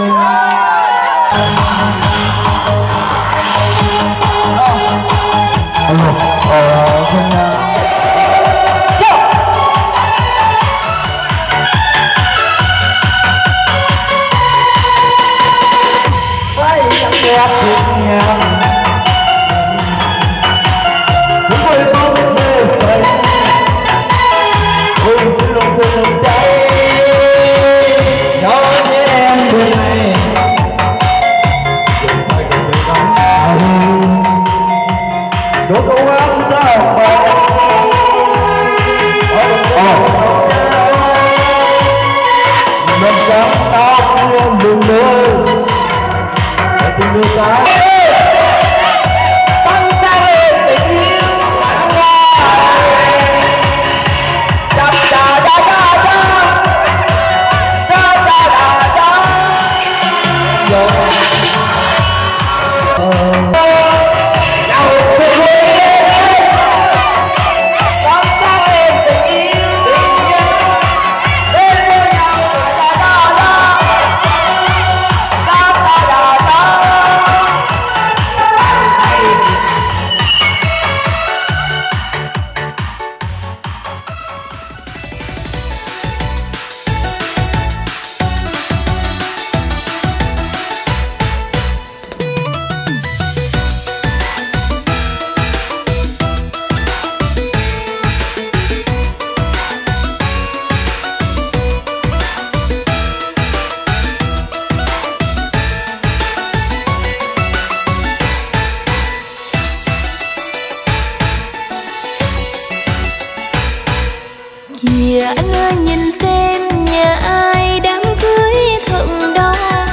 Kìa anh ơi nhìn xem nhà ai đám cưới thật đông.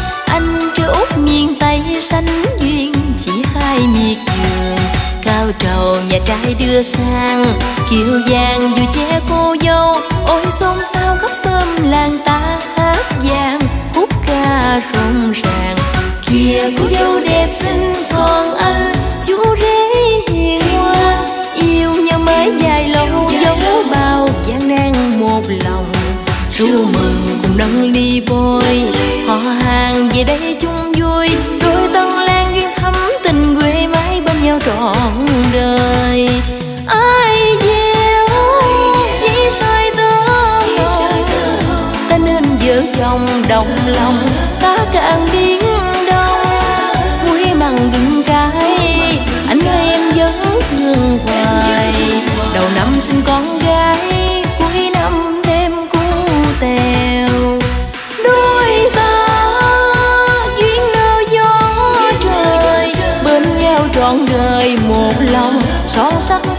Anh trưa út miền Tây sánh duyên chỉ hai miệt vườn. Cao trầu nhà trai đưa sang kiều vàng vui che cô dâu. Ôi xôn xao khắp xóm làng ta hát vang khúc ca rộn ràng. Kìa cô dâu đẹp xinh còn anh chú rể hiền ngoan. Yêu nhau mới dài lâu dấu bao gian nan một lòng. Ru mừng cùng nâng ly bôi, họ hàng về đây chung vui. Đôi tân lan duyên thắm tình quê mãi bên nhau trọn đời. Ai gieo chỉ soi tơ ta nên vợ chồng đồng lòng. Ta càng biến đông muối mặn gừng cay, anh ơi em vẫn thương hoài. Đầu năm sinh con gái, cuối năm thêm cu tèo. Đôi ta duyên nơ gió trời, bên nhau trọn đời một lòng son sắc